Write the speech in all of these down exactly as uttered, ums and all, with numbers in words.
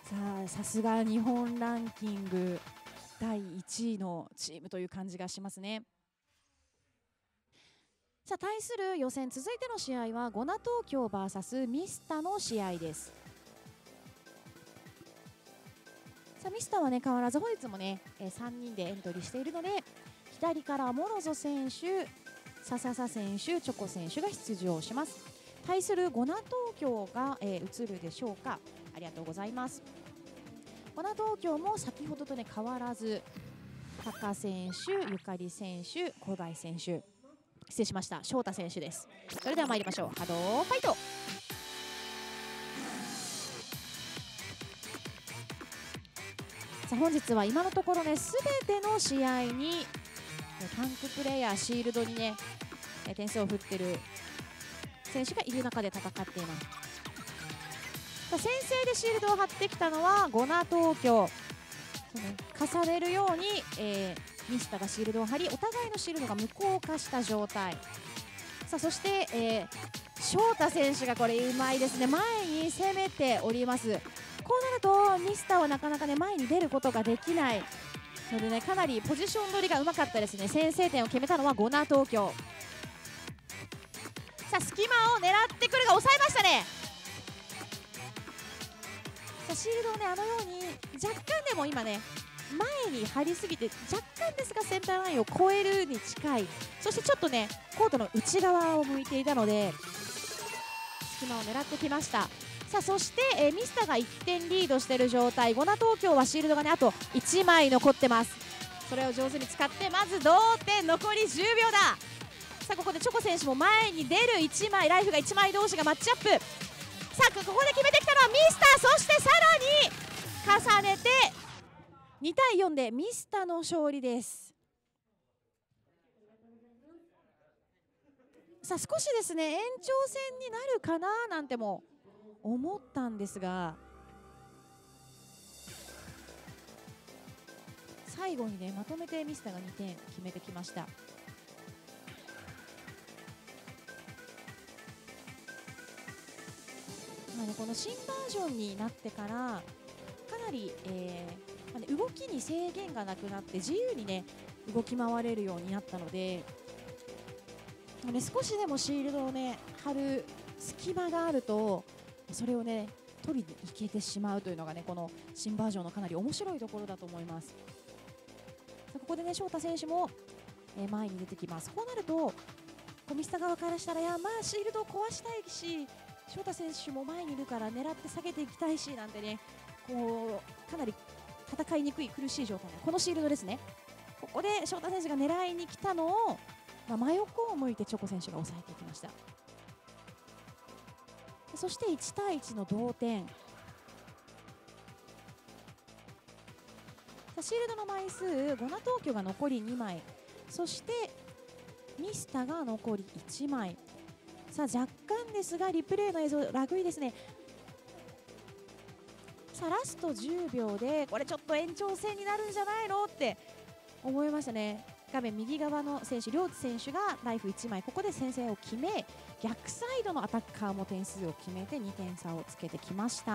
さあ、さすが日本ランキングだいいちいのチームという感じがしますね。さあ、対する予選続いての試合はゴナ東京 ブイエス ミスタの試合です。さあ、ミスタはね変わらず本日もねさんにんでエントリーしているので、左からモロゾ選手、笹佐選手、チョコ選手が出場します。対するゴナ東京が、えー、映るでしょうか。ありがとうございます。ゴナ東京も先ほどとね変わらずタカ選手、ゆかり選手、小田選手、失礼しました、翔太選手です。それでは参りましょう。波動ファイト。さあ、本日は今のところねすべての試合にタンクプレーヤー、シールドにね点数を振っている選手がいる中で戦っています。さあ、先制でシールドを張ってきたのはゴナ東京。重ねるように、えー、ミスタがシールドを張り、お互いのシールドが無効化した状態。さあ、そして、えー、翔太選手がこれうまいですね。前に攻めております。こうなるとミスタはなかなかね前に出ることができないのでね、かなりポジション取りがうまかったですね。先制点を決めたのはゴナ東京。さあ、隙間を狙ってくるが抑えましたね。さあ、シールドをねあのように若干でも今ね前に張りすぎて若干ですがセンターラインを越えるに近い。そしてちょっとねコートの内側を向いていたので隙間を狙ってきました。さあ、そして、えー、ミスタがいってんリードしている状態。ゴナ東京はシールドがねあといちまい残ってます。それを上手に使ってまず同点、残りじゅうびょうだ。さあ、ここでチョコ選手も前に出るいちまい、ライフがいちまい同士がマッチアップ。さあ、ここで決めてきたのはミスター。そしてさらに重ねてにたいよんでミスタの勝利です。さあ、少しですね延長戦になるかななんても思ったんですが、最後にねまとめてミスタがにてん決めてきました。まあね、この新バージョンになってからかなり、えーまあね、動きに制限がなくなって自由にね動き回れるようになったので、まあね、少しでもシールドをね張る隙間があるとそれをね取りに行けてしまうというのがねこの新バージョンのかなり面白いところだと思います。ここでね翔太選手も前に出てきます。こうなるとミスタ側からしたらいやまあシールドを壊したいし翔太選手も前にいるから狙って下げていきたいしなんてねこうかなり戦いにくい苦しい状態。このシールドですね。ここで翔太選手が狙いに来たのを、まあ、真横を向いてチョコ選手が抑えていきました。そしていちたいいちの同点。シールドの枚数ゴナ東京が残りにまい、そしてミスタが残りいちまい。さあ、若干ですがリプレイの映像ラグいですね。さあ、ラストじゅうびょうでこれちょっと延長戦になるんじゃないのって思いましたね。画面右側の選手両津選手がライフいちまい、ここで先制を決め逆サイドのアタッカーも点数を決めてにてん差をつけてきました。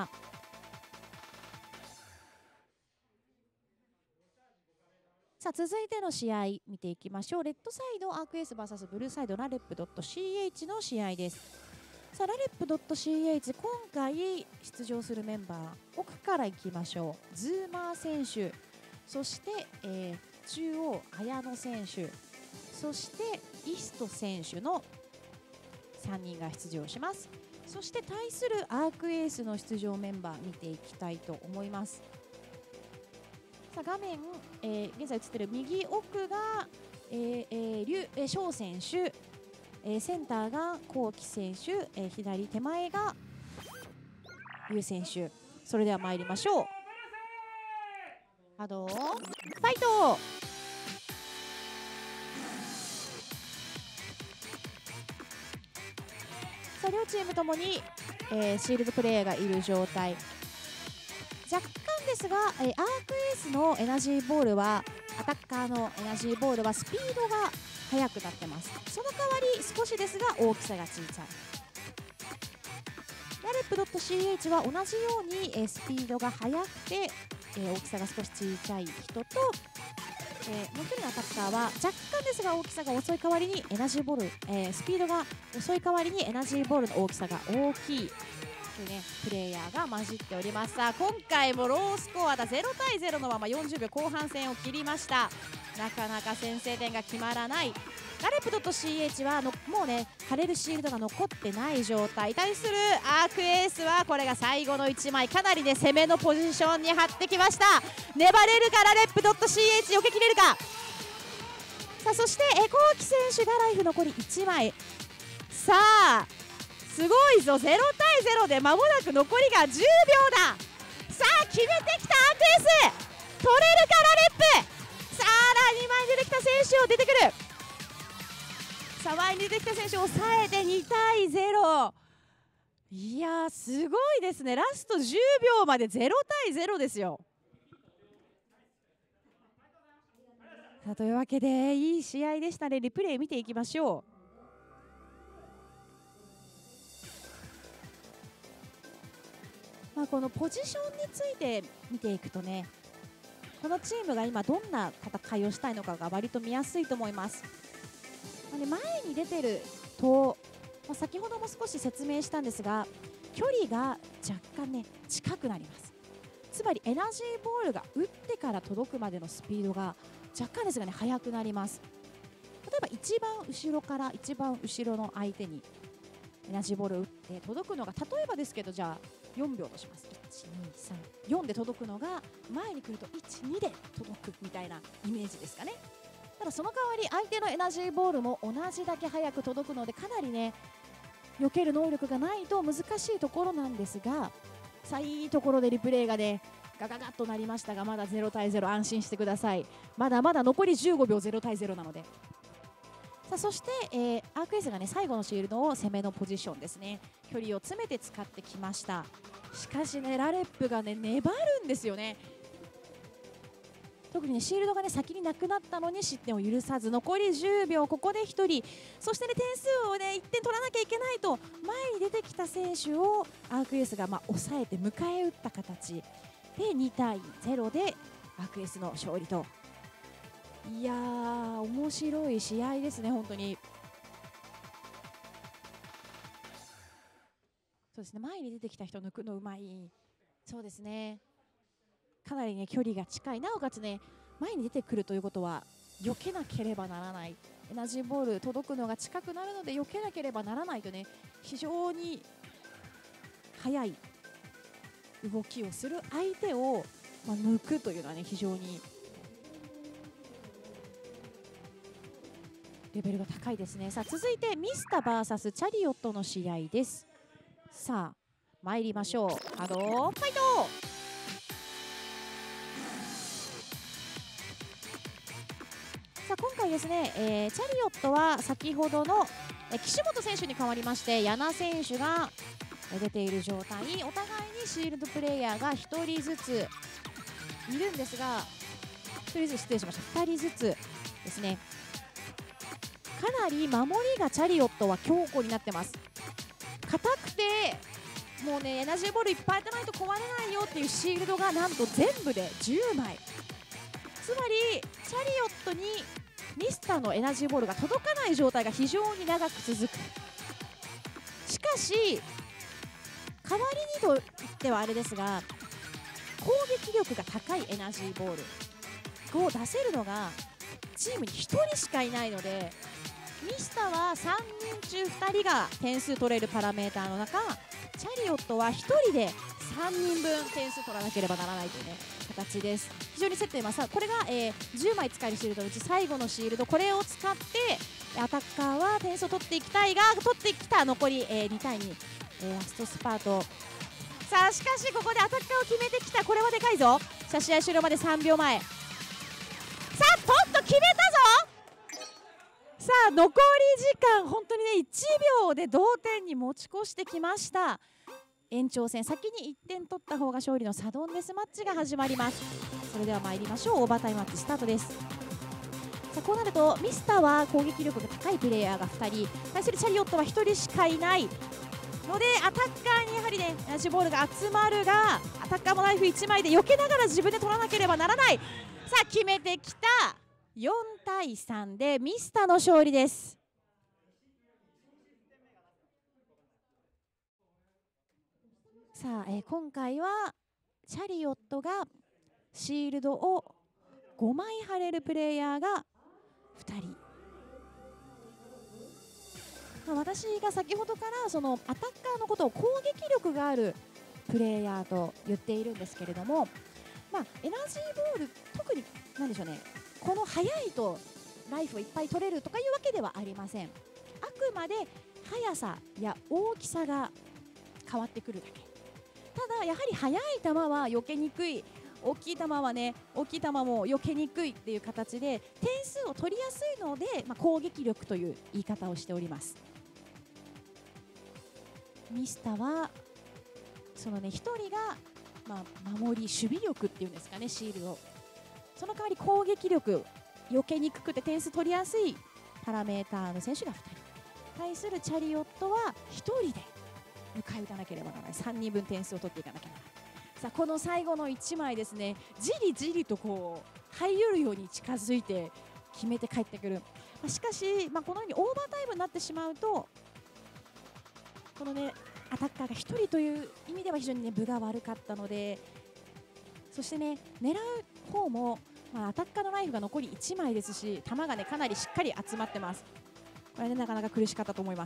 さあ、続いての試合見ていきましょう。レッドサイドアークエース ブイエス ブルーサイドラレップ シーエイチ の試合です。さあ、ラレップ シーエイチ 今回出場するメンバー奥からいきましょう。ズーマー選手、そして、えー、中央綾野選手、そしてイスト選手のさんにんが出場します。そして対するアークエースの出場メンバー見ていきたいと思います。さあ、画面、えー、現在映っている右奥が、えーえー、劉、えー、翔選手、えー、センターがコウキ選手、えー、左手前が劉選手。それでは参りましょう。波動ファイト。さあ、両チームともに、えー、シールドプレーヤーがいる状態。若干ですが、えー、アークエースのエナジーボールはアタッカーのエナジーボールはスピードが速くなってます。その代わり少しですが大きさが小さい。 ラレップ .ch は同じように、えー、スピードが速くて、えー、大きさが少し小さい人と、えー、もう一人のアタッカーは若干ですが大きさが遅い代わりにエナジーボール、えー、スピードが遅い代わりにエナジーボールの大きさが大きいという、ね、プレイヤーが混じっております。さあ今回もロースコアだ、ゼロたいゼロのままよんじゅうびょう後半戦を切りました。なかなか先制点が決まらない。ラレップ .ch はのもうね貼れるシールドが残ってない状態。対するアークエースはこれが最後のいちまい、かなりね攻めのポジションに張ってきました。粘れるかラレップ .ch、 避けきれるか。さあそしてえコウキ選手がライフ残りいちまい。さあすごいぞ、ゼロたいゼロで間もなく残りがじゅうびょうだ。さあ決めてきたアークエース、取れるかラレップ。さあにまいに出てきた選手を出てくる。さあ前に出てきた選手を抑えてにたいゼロ。いやーすごいですね。ラストじゅうびょうまでゼロたいゼロですよ。さあというわけでいい試合でしたね。リプレイ見ていきましょう。まあこのポジションについて見ていくとね、このチームが今どんな戦いをしたいのかが割と見やすいと思います。まあね、前に出てると、まあ、先ほども少し説明したんですが距離が若干ね近くなります。つまりエナジーボールが打ってから届くまでのスピードが若干ですがね速くなります。例えば一番後ろから一番後ろの相手にエナジーボールを打って届くのが、例えばですけどじゃあよんびょうとします。いちにさんよんで届くのが前に来るといちにで届くみたいなイメージですかね。ただその代わり相手のエナジーボールも同じだけ早く届くので、かなりね避ける能力がないと難しいところなんですが、さあいいところでリプレイがねガガガッとなりましたが、まだゼロたいゼロ、安心してください。まだまだ残りじゅうごびょう、ゼロたいゼロなので。さあそして、えー、アークエースがね最後のシールドを攻めのポジションですね、距離を詰めて使ってきました。しかしねラレップがね粘るんですよね。特にねシールドがね先になくなったのに失点を許さず、残りじゅうびょう、ここでひとり、そしてね点数をねいってん取らなきゃいけないと前に出てきた選手をアークエースがまあ抑えて迎え撃った形でにたいゼロでアークエースの勝利と。いやー面白い試合ですね本当に。そうですね、前に出てきた人抜くのうまい。そうですね、かなりね距離が近い、なおかつね前に出てくるということは避けなければならない、エナジーボール届くのが近くなるので避けなければならないとね、非常に速い動きをする相手を、まあ、抜くというのはね非常にレベルが高いですね。さあ続いてミスタ ブイエス チャリオットの試合です。さあ参りましょう。ハローファイト。さあ今回ですね、えー、チャリオットは先ほどの、えー、岸本選手に代わりまして矢名選手が出ている状態、お互いにシールドプレイヤーがひとりずついるんですが、ひとりずつ失礼しました、ふたりずつですね。かなり守りがチャリオットは強固になってます。硬くてもうねエナジーボールいっぱい当てないと壊れないよっていうシールドがなんと全部でじゅうまい、つまりチャリオットにミスターのエナジーボールが届かない状態が非常に長く続く。しかし代わりにと言ってはあれですが、攻撃力が高いエナジーボールを出せるのがチームにひとりしかいないので、ミスターはさんにんちゅうふたりが点数取れるパラメーターの中、チャリオットはひとりでさんにんぶん点数取らなければならないという、ね、形です。非常に競っています。これが、えー、じゅうまい使えるシールドのうち最後のシールド、これを使ってアタッカーは点数を取っていきたいが、取ってきた残り、えー、にたいに、えー、ラストスパート。さあしかしここでアタッカーを決めてきた、これはでかいぞ。さあ試合終了までさんびょうまえ、さあポッと決めたぞ。さあ残り時間本当にねいちびょうで同点に持ち越してきました。延長戦、先にいってん取った方が勝利のサドンデスマッチが始まります。それでは参りましょう。オーバータイムマッチスタートです。さあこうなるとミスターは攻撃力が高いプレイヤーがふたり、対するチャリオットはひとりしかいない。 のでアタッカーにやはりねエナジーボールが集まるが、アタッカーもナイフいちまいで避けながら自分で取らなければならない。さあ決めてきた。よんたいさんでミスターの勝利です。さあ、えー、今回はチャリオットがシールドをごまい貼れるプレイヤーがふたり。まあ、私が先ほどからそのアタッカーのことを攻撃力があるプレイヤーと言っているんですけれども、まあ、エナジーボール特に何でしょうね、この速いとライフをいっぱい取れるとかいうわけではありません。あくまで速さや大きさが変わってくるだけ。ただやはり速い球は避けにくい、大きい球はね大きい球も避けにくいっていう形で点数を取りやすいので、まあ、攻撃力という言い方をしております。ミスタはそのねひとりが、まあ、守り守備力っていうんですかね、シールド、その代わり攻撃力、避けにくくて点数取りやすいパラメーターの選手がふたり対するチャリオットはひとりで迎え撃たなければならない。さんにんぶん点数を取っていかなきゃならない。さあこの最後のいちまいですね、じりじりとこう這い寄るように近づいて決めて帰ってくる。まあ、しかし、まあ、このようにオーバータイムになってしまうとこのねアタッカーがひとりという意味では非常にね分が悪かったので、そしてね狙う方も、まあ、アタッカーのナイフが残りいちまいですし、弾がねかなりしっかり集まってます。これねなかなか苦しかったと思います。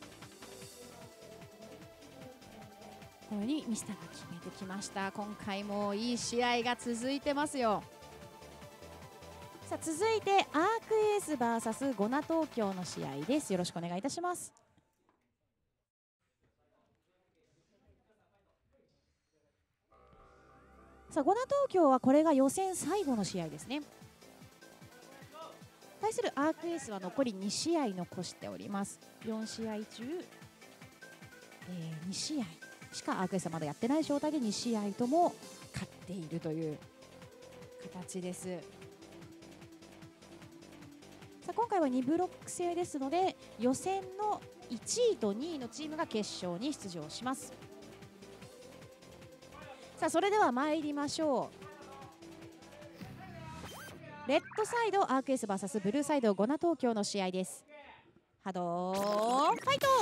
このようにミスターが決めてきました。今回もいい試合が続いてますよ。さあ続いてアークエース ブイエス ゴナ東京の試合です。よろしくお願いいたします。さあゴナ東京はこれが予選最後の試合ですね。対するアークエースは残りにしあい残しております。よんしあい中、えー、にしあいしかアークエースはまだやってない状態でにしあいとも勝っているという形です。さあ今回はにブロック制ですので、予選のいちいとにいのチームが決勝に出場します。さあそれでは参りましょう。レッドサイドアークエース ブイエス ブルーサイドゴナ東京の試合です。波動ファイト。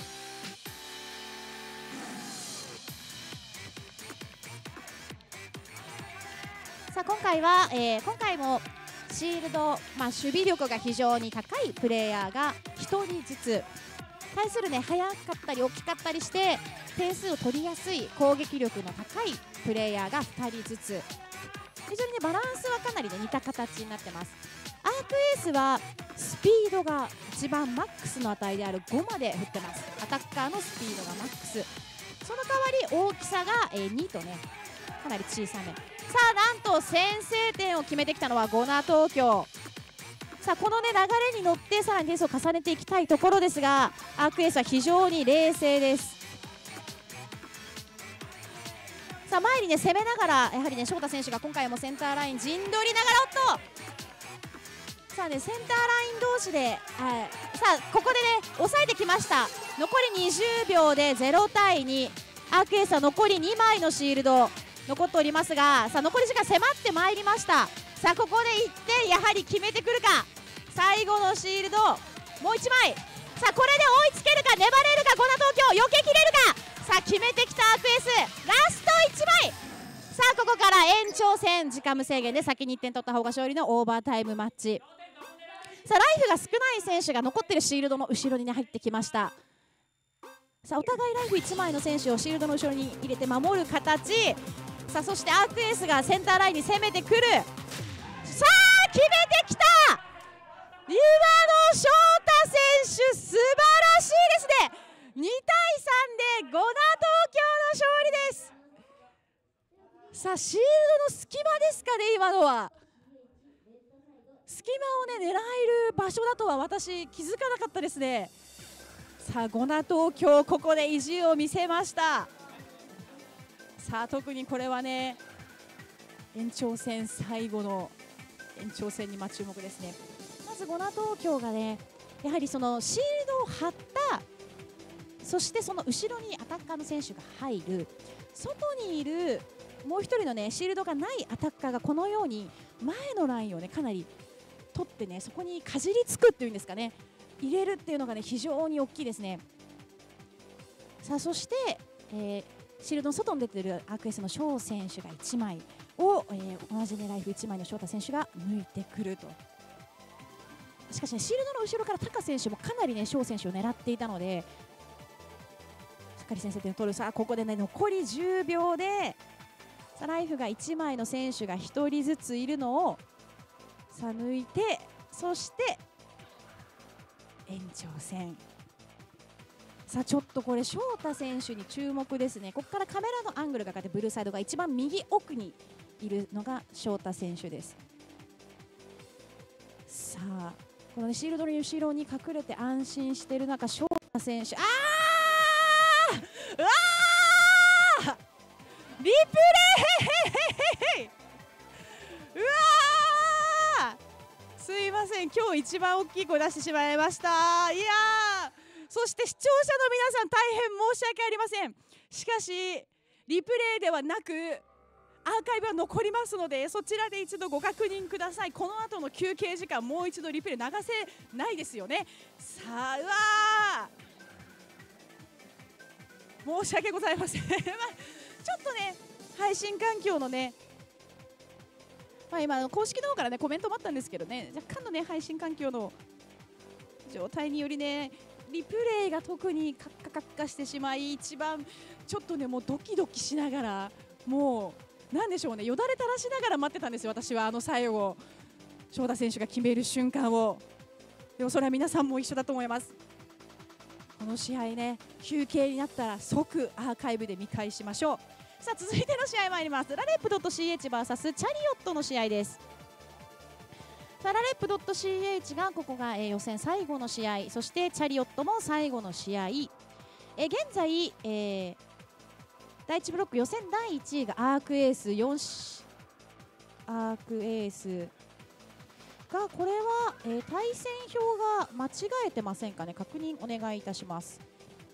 さあ今回は、えー、今回もシールド、まあ、守備力が非常に高いプレイヤーがひとりずつ対するね速かったり大きかったりして点数を取りやすい攻撃力の高いプレイヤーがふたりずつ、非常にねバランスはかなり、ね、似た形になってます。アークエースはスピードが一番マックスの値であるごまで振ってます。アタッカーのスピードがマックス、その代わり大きさがにとねかなり小さめ。さあなんと先制点を決めてきたのはゴナ東京。さあこのね流れに乗ってさらに点数を重ねていきたいところですが、アークエースは非常に冷静です。さあ前にね攻めながらやはりね翔太選手が今回もセンターライン陣取りながら、おっとさあねセンターライン同士で、はい、さあここでね抑えてきました。残りにじゅうびょうでゼロたいに、アークエースは残りにまいのシールド残っておりますが、さあ残り時間迫ってまいりました。さあここでいってんやはり決めてくるか。最後のシールドもういちまい。さあこれで追いつけるか、粘れるかゴナ東京、避けきれるか。さあ決めてきたアークエースラストいちまい。さあここから延長戦、時間無制限で先にいってん取った方が勝利のオーバータイムマッチ。さあライフが少ない選手が残っているシールドの後ろに、ね、入ってきました。さあお互いライフいちまいの選手をシールドの後ろに入れて守る形。さあそしてアークエースがセンターラインに攻めてくる。さあ決めてきた。今の翔太選手素晴らしいですね。にたいさんでゴナ東京の勝利です。さあシールドの隙間ですかね、今のは隙間をね狙える場所だとは私気づかなかったですね。さあゴナ東京ここで意地を見せました。さあ特にこれはね延長戦最後の延長戦にま注目ですね。まずゴナ東京がねやはりそのシールドを張ったそしてその後ろにアタッカーの選手が入る、外にいるもう一人のねシールドがないアタッカーがこのように前のラインをねかなり取ってね、そこにかじりつくっていうんですかね、入れるっていうのがね非常に大きいですね。さあそして、えー、シールドの外に出ているアークエスの翔選手がいちまいを、えー、同じねライフいちまいの翔太選手が抜いてくると。しかしねシールドの後ろからタカ選手もかなりね翔選手を狙っていたので、しっかり先制点を取る。さあここでね残りじゅうびょうで、さあライフがいちまいの選手がひとりずついるのをさあ抜いて、そして延長戦。さあちょっとこれ翔太選手に注目ですね。ここからカメラのアングルが変わってブルーサイドが一番右奥にいるのが翔太選手です。さあこの、ね、シールドの後ろに隠れて安心している中、翔太選手、あーうわーリプレイうわーすいません、今日一番大きい声出してしまいました。いやー、そして視聴者の皆さん大変申し訳ありません。しかしリプレイではなくアーカイブは残りますので、そちらで一度ご確認ください。この後の休憩時間もう一度リプレイ流せないですよね。さあうわー申し訳ございませんまあちょっとね配信環境のね、まあ、今公式の方からねコメントもあったんですけどね、若干のね配信環境の状態によりねリプレイが特にカッカカッカしてしまい、一番ちょっとねもうドキドキしながら、もうなんでしょうね、よだれ垂らしながら待ってたんですよ、私は。あの最後翔太選手が決める瞬間を。でもそれは皆さんも一緒だと思います。この試合ね休憩になったら即アーカイブで見返しましょう。さあ続いての試合参ります。ラレップ .ch バーサス チャリオットの試合です。さあラレップ .ch がここが、えー、予選最後の試合、そしてチャリオットも最後の試合、えー、現在、えー、だいいちブロック予選だいいちいがアークエースよんアークエースが、これは、えー、対戦表が間違えてませんかね、確認お願いいたします。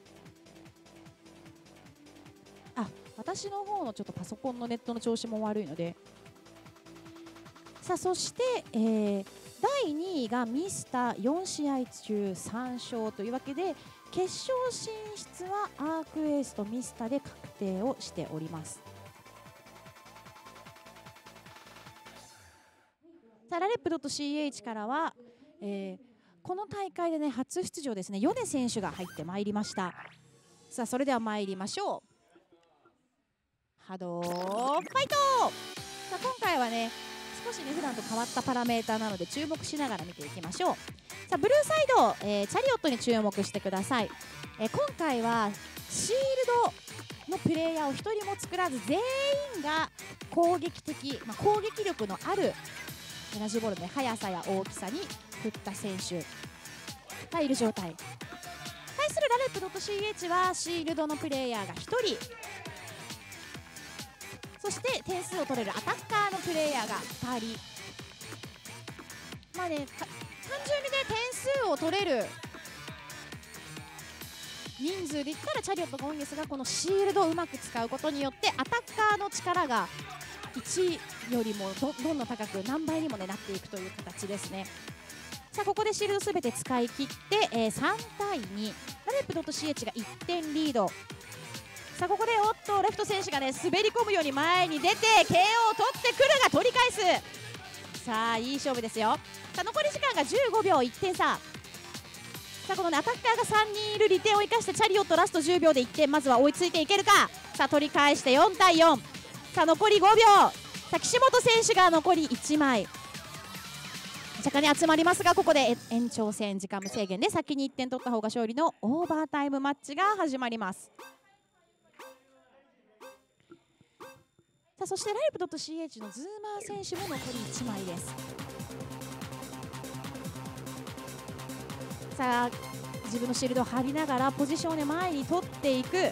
あ、私の方のちょっとパソコンのネットの調子も悪いので。さあそして、えー、だいにいがミスターよんしあい中さん勝というわけで、決勝進出はアークエースとミスターで確定をしております。さあラレップ .ch からは、えー、この大会でね初出場ですね、米選手が入ってまいりました。さあそれでは参りましょう。波動ファイト。さあ今回はね少しね普段と変わったパラメーターなので注目しながら見ていきましょう。さあブルーサイド、えー、チャリオットに注目してください。えー、今回はシールドのプレイヤーをひとりも作らず全員が攻撃的、まあ、攻撃力のあるエナジーボールの、ね、速さや大きさに振った選手がいる状態。対するラレップ .ch はシールドのプレイヤーがひとり、そして点数を取れるアタッカーのプレイヤーがふたり。まあね、単純にね点数を取れる人数で言ったらチャリオットが多いんですが、このシールドをうまく使うことによってアタッカーの力がいちよりも ど, どんどん高く何倍にも、ね、なっていくという形ですね。さあここでシールドすべて使い切って、えー、さんたいに、ラレップ .ch がいってんリード。さあここでおっとレフト選手がね滑り込むように前に出て ケーオー を取ってくるが取り返す。さあいい勝負ですよ。さあ残り時間がじゅうごびょう、いってん差。さあこの、ね、アタッカーがさんにんいる利点を生かしてチャリオットラストじゅうびょうでいってん、まずは追いついていけるか。さあ取り返してよんたいよん。さあ残りごびょう。さあ岸本選手が残りいちまい、若干に集まりますが、ここで延長戦時間無制限で先にいってん取った方が勝利のオーバータイムマッチが始まります。さあそしてライブ .ch のズーマー選手も残りいちまいです。さあ自分のシールドを張りながらポジションで前に取っていく。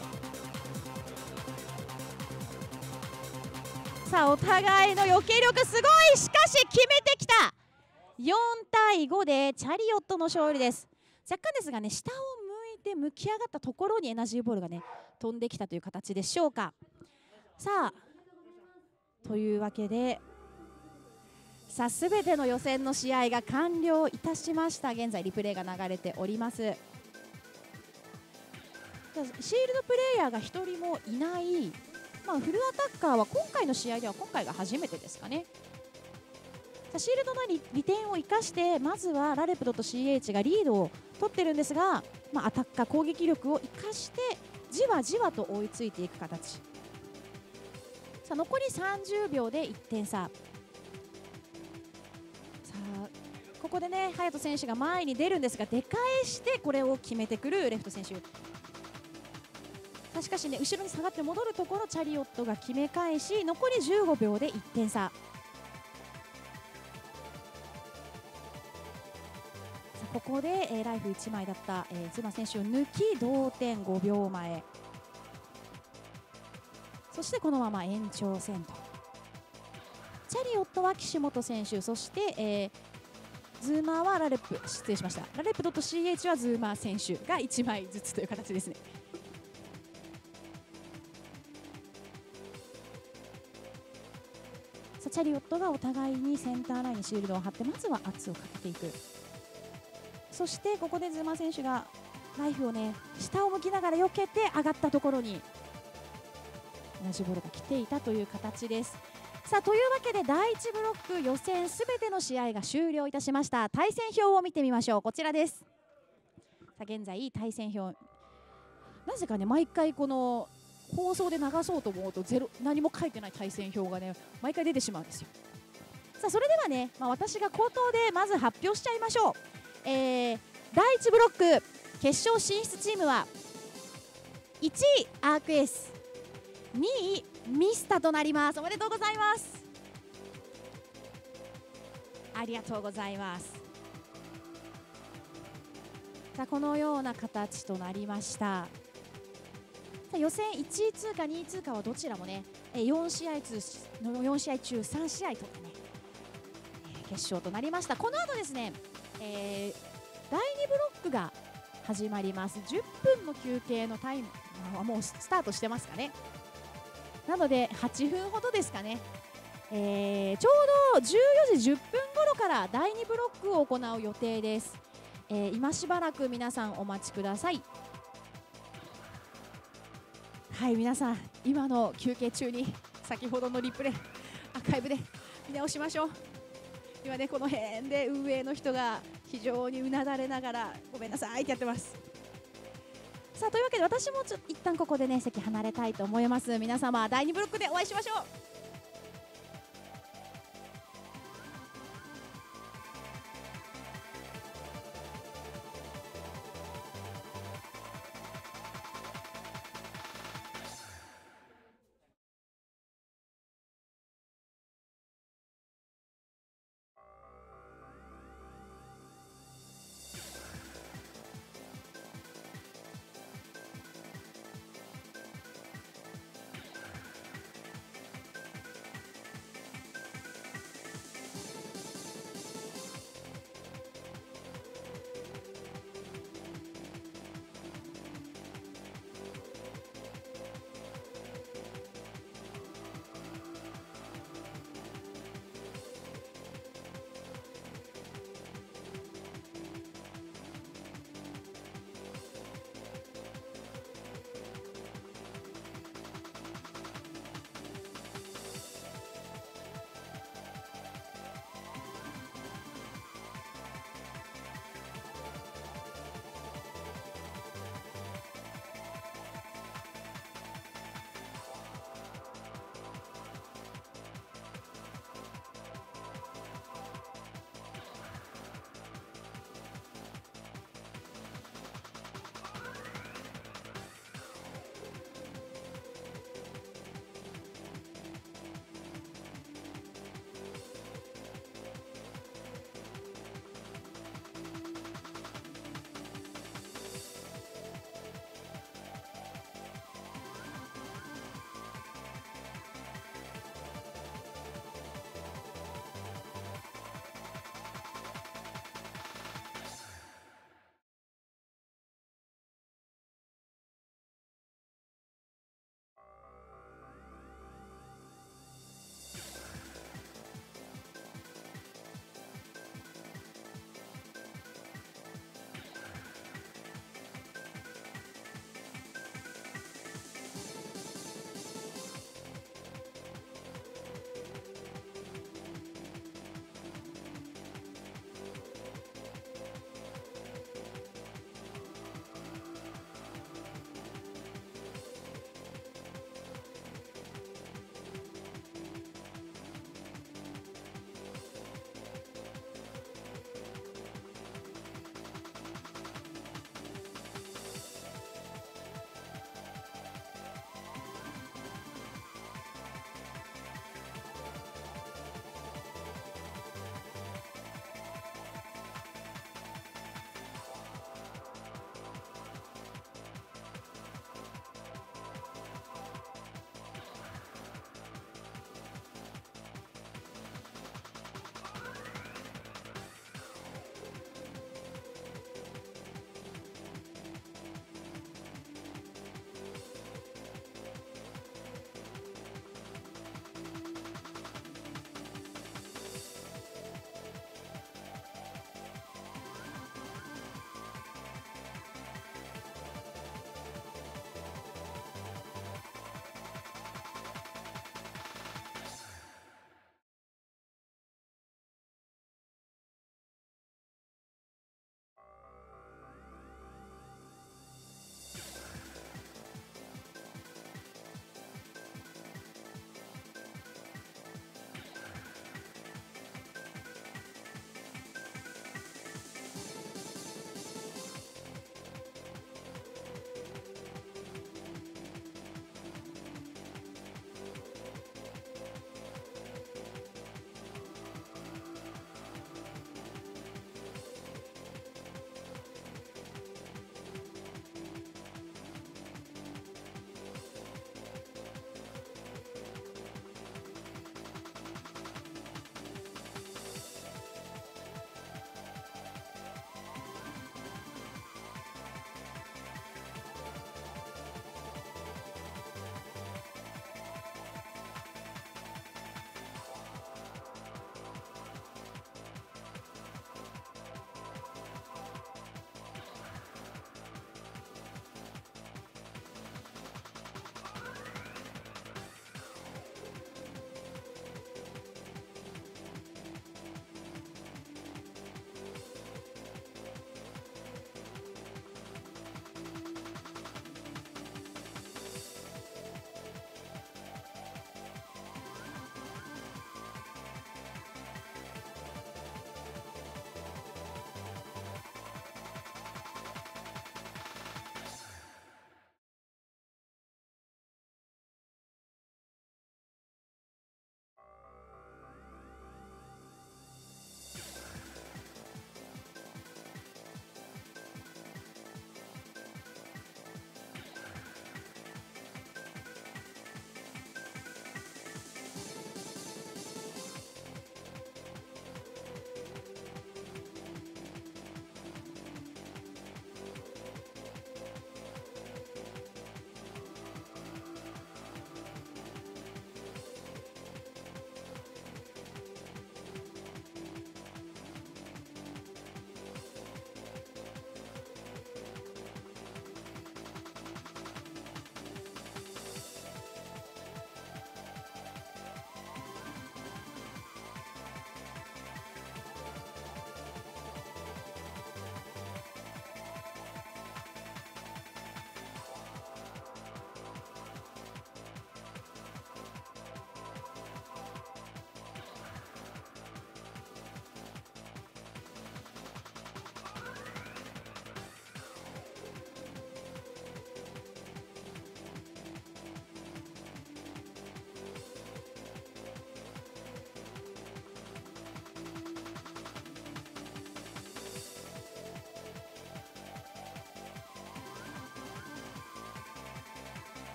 さあお互いの避け力すごい、しかし決めてきた。よんたいごでチャリオットの勝利です。若干ですがね下を向いて向き上がったところにエナジーボールがね飛んできたという形でしょうか。さあというわけで、さあすべての予選の試合が完了いたしました。現在リプレイが流れております。シールドプレイヤーがひとりもいない、まあ、フルアタッカーは今回の試合では今回が初めてですかね。さあシールドの利点を生かしてまずはラレップ .ch がリードを取ってるんですが、まあ、アタッカー攻撃力を生かしてじわじわと追いついていく形。さあ残りさんじゅうびょうでいってん差。さあここでね隼人選手が前に出るんですが、出返してこれを決めてくるレフト選手。さあしかしね後ろに下がって戻るところチャリオットが決め返し、残りじゅうごびょうでいってん差。ここで、えー、ライフいちまいだった、えー、ズマ選手を抜き同点ごびょうまえ、そしてこのまま延長戦と。チャリオットは岸本選手、そして、えー、ズーマーはラレップ失礼しましたラレップ .ch はズーマー選手がいちまいずつという形ですね。さあチャリオットがお互いにセンターラインにシールドを張ってまずは圧をかけていく。そしてここでズーマー選手がライフをね下を向きながら避けて上がったところに同じボールが来ていたという形です。さあというわけでだいいちブロック予選すべての試合が終了いたしました。対戦表を見てみましょう。こちらです。さあ現在対戦表、なぜかね毎回この放送で流そうと思うとゼロ何も書いてない対戦表がね毎回出てしまうんですよ。さあそれではね、まあ、私が口頭でまず発表しちゃいましょう。えー、だいいちブロック決勝進出チームはいちいアークエース、にいミスタとなります。おめでとうございます。ありがとうございます。さあこのような形となりました。さあ予選いちい通過にい通過はどちらもねよん試合中よん試合中さん試合とかね決勝となりました。この後ですね、えー、だいにブロックが始まります。じゅっぷんの休憩のタイムはもうスタートしてますかね。なのではちふんほどですかね、えー、ちょうどじゅうよじじゅっぷん頃からだいにブロックを行う予定です。えー、今しばらく皆さんお待ちください。はい皆さん今の休憩中に先ほどのリプレイアーカイブで見直しましょう。今ねこの辺で運営の人が非常にうなだれながらごめんなさいってやってます。さあというわけで私もちょっと一旦ここでね席離れたいと思います。皆様だいにブロックでお会いしましょう。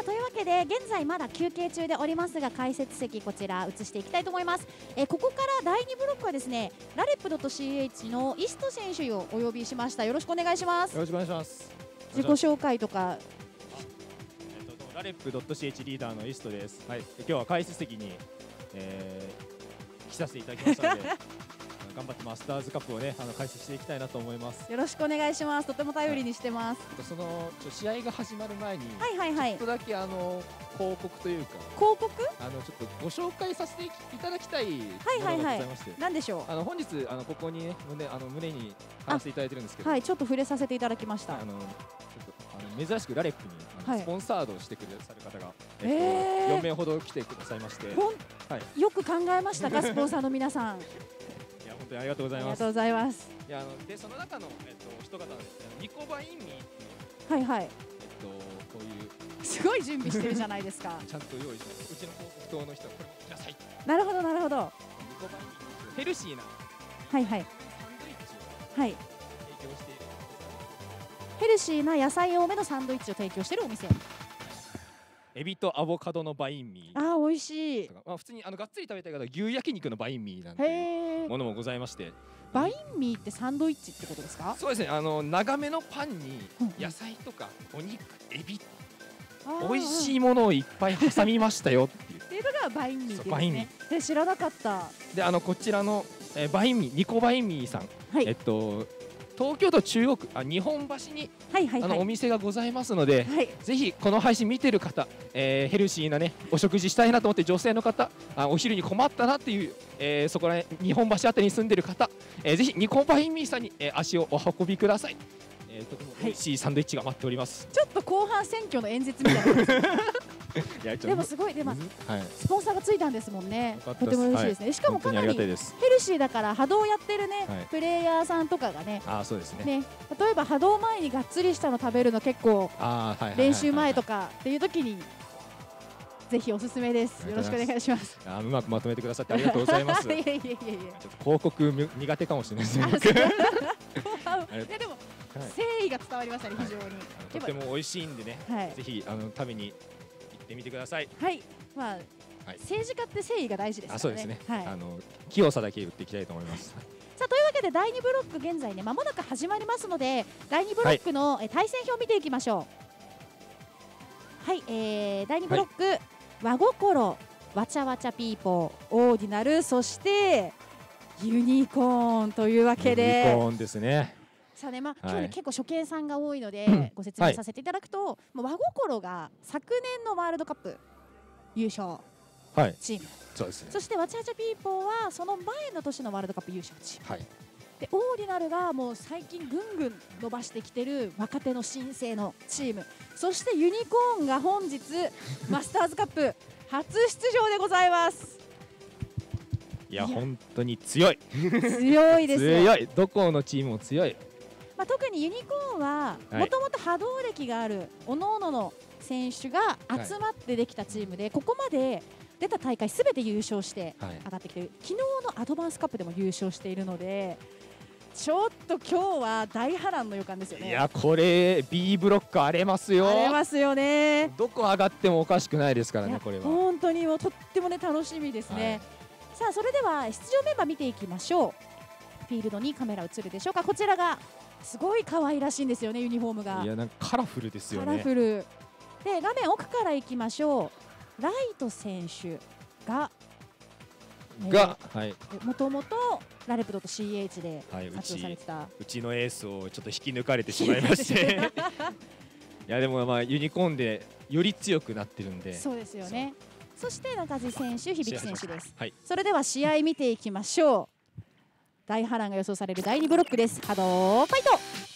というわけで現在まだ休憩中でおりますが、解説席こちら移していきたいと思います。えー、ここからだいにブロックはですね、ラレップ .ch のイスト選手をお呼びしました。よろしくお願いします。 よろしくお願いします。 自己紹介とか。 えっと、ラレップ .ch リーダーのイストです。はい、今日は解説席に、えー、来させていただきましたので頑張ってマスターズカップをね、あの解説していきたいなと思います。 よろしくお願いします。とても頼りにしてます。 はい、そのちょ試合が始まる前に、 はいはいはい、 ちょっとだけあの広告というか、 広告あのちょっとご紹介させていただきたいものはいはいはい、 がございまして、 何でしょう。 あの本日あのここに、ね、胸あの胸に貼らせていただいてるんですけど、 はい、ちょっと触れさせていただきました。 あのちょっとあの珍しくラレップにあの、はい、スポンサードをしてくださる方が、えっとえー、 よんめいほど来てくださいまして、 はい、よく考えましたかスポンサーの皆さん。 いや本当にありがとうございます。 ありがとうございます。 いやあのでその中のえっと一方ですね、ニコバインミーはいはい。 えっとこういうすごい準備してるじゃないですか。 ちゃんと用意してます。うちの広告塔の人はこれもください。 なるほどなるほど。 ニコバインミーヘルシーなはいはいサンドイッチをはい提供している。 ヘルシーな野菜多めのサンドイッチを提供しているお店。 エビとアボカドのバインミー。 あー美味しい。 まあ普通にあのがっつり食べたい方は牛焼肉のバインミーなんていうものもございまして。 バインミーってサンドイッチってことですか？ そうですね。あの長めのパンに野菜とかお肉、エビ、美味しいものをいっぱい挟みましたよっていう。 っていうのがバインミーですね。 バインミー。 で知らなかった。 であのこちらの、えー、バインミーニコバインミーさん、 はい、 えっと東京都中央区あ日本橋に、 はいはいはい、 あのお店がございますので、はい、ぜひこの配信見てる方、えー、ヘルシーなねお食事したいなと思って女性の方、あお昼に困ったなっていう、えー、そこら辺日本橋あたりに住んでる方、えー、ぜひニコバインミーさんに、えー、足をお運びください。えー、とても美味しいサンドイッチが待っております。 はい、ちょっと後半選挙の演説みたいな。でもすごいでも、はい、スポンサーがついたんですもんね。とても嬉しいですね。はい、しかもかなりヘルシーだから波動やってるね、はい、プレイヤーさんとかがね、 あそうですね。 ね、例えば波動前にがっつりしたの食べるの結構練習前とかっていう時にぜひおすすめです。よろしくお願いします。 あうまくまとめてくださってありがとうございます。いやいやいやいや、ちょっと広告苦手かもしれないですね。 いやでも誠意が伝わりましたね、非常に。 とても美味しいんでね、ぜひあの食べに行ってみてください。 はい、まあ政治家って誠意が大事ですからね。 そうですね。あの清さだけ言っていきたいと思います。 さあというわけでだいにブロック現在ね間もなく始まりますので、だいにブロックの対戦表を見ていきましょう。はい、えー、だいにブロック和心、わちゃわちゃピーポー、オーディナル、そしてユニコーンというわけで。 ユニコーンですね。 さあね、まあ、はい、今日ね結構初見さんが多いのでご説明させていただくと、はい、和心が昨年のワールドカップ優勝チーム、はい、 そうですね、 そしてわちゃわちゃピーポーはその前の年のワールドカップ優勝チーム、 はい、 でオーディナルがもう最近ぐんぐん伸ばしてきてる若手の新星のチーム、そしてユニコーンが本日マスターズカップ初出場でございます。 いや本当に強い強いですよ。 強い、どこのチームも強い。 まあ、特にユニコーンはもともと波動歴がある各々の選手が集まってできたチームで、はい、ここまで出た大会すべて優勝して上がってきている、はい、昨日のアドバンスカップでも優勝しているので、ちょっと今日は大波乱の予感ですよね。 いやこれ B ブロック荒れますよ。 荒れますよね。 どこ上がってもおかしくないですからね。これは本当にもうとってもね楽しみですね。はい、さあそれでは出場メンバー見ていきましょう。フィールドにカメラ映るでしょうか。こちらがすごい可愛らしいんですよね、ユニフォームが。 いやなんかカラフルですよね。 カラフルで、画面奥からいきましょう。ライト選手がが、はい、 もともとラレップ .ch で活動されてた、はい、 うちのエースをちょっと引き抜かれてしまいましていやでもまあユニコーンでより強くなってるんで。 そうですよね。そして中地選手、響選手です、 はい、 それでは試合見ていきましょう。大波乱が予想されるだいにブロックです。波動ファイト。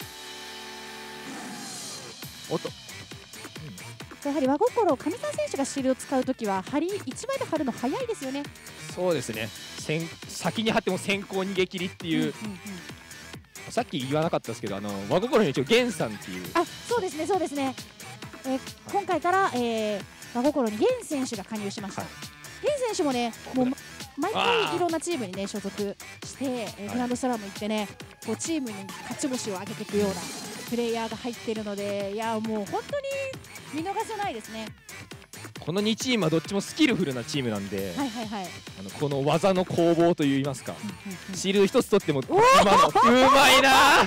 おっと、 うん、やはり和心、上沢選手がシールドを使うときは針いちまいで貼るの早いですよね。 そうですね、先先に貼っても先行逃げ切りっていう、うんうんうん、さっき言わなかったですけど、あの和心に一応源さんっていう、 あそうですねそうですね、えー、今回から、えー、和心に源選手が加入しました。源選手もねもう毎回いろんなチームにね所属して、えー、グランドスラム行ってねこうチームに勝ち星を上げていくようなプレイヤーが入っているので、いやもう本当に見逃せないですね。 このにチームはどっちもスキルフルなチームなんで、 はいはいはい。 あのこの技の攻防といいますか、 うんうんうん、 シールド一つ取っても今のうまいな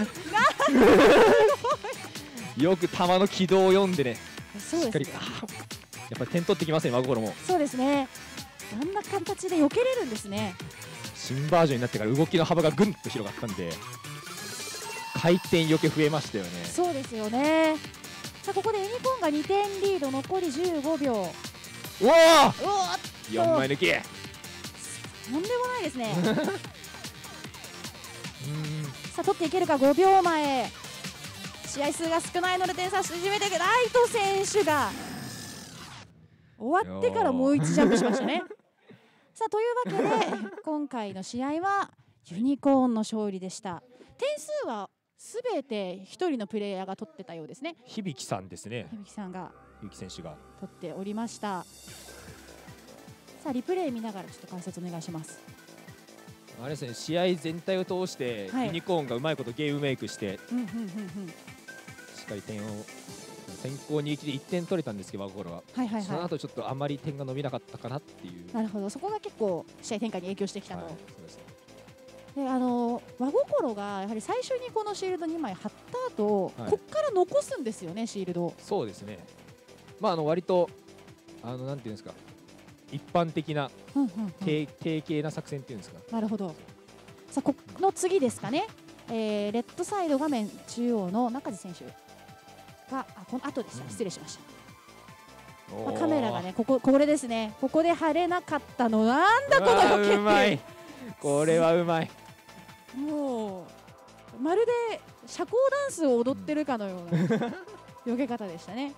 よく球の軌道を読んでね、 そうですね、 しっかりやっぱり点取ってきますね、真心も。 そうですね、あんな形で避けれるんですね。 新バージョンになってから動きの幅がぐんと広がったんで、回転よけ増えましたよね。 そうですよね。さあここでユニコーンがにてんリード、残りじゅうごびょう。 うわうわーよんまい抜き。 とんでもないですね。 うんさあ取っていけるか、ごびょうまえ。試合数が少ないので点差縮めていく。ライト選手が終わってからもう一ジャンプしましたね。さあというわけで今回の試合はユニコーンの勝利でした。点数はすべてひとりのプレイヤーが取ってたようですね。 響さんですね。 響さんが響選手が取っておりました。さあリプレイ見ながらちょっと解説お願いします。 あれですね、試合全体を通してユニコーンがうまいことゲームメイクして、 うんうんうんうん、 しっかり点を先行逃げ切りいってん取れたんですけど、ワゴコロは、 はいはいはい、 その後ちょっとあまり点が伸びなかったかなっていう。 なるほど、そこが結構試合展開に影響してきたと。 はい、そうですね。 であのワゴコロがやはり最初にこのシールドにまい貼った後、はい、こっから残すんですよね、シールド。 そうですね、まあ、あの割とあのなんていうんですか、一般的な定型な作戦っていうんですか。 なるほど。さあこの次ですかね、えー、レッドサイド画面中央の中地選手があこの後でした、失礼しました。まあ、カメラがね、こここれですね、ここで貼れなかったの、なんだこのロケうまい、これはうまい。 もうまるで社交ダンスを踊ってるかのような避け方でしたね。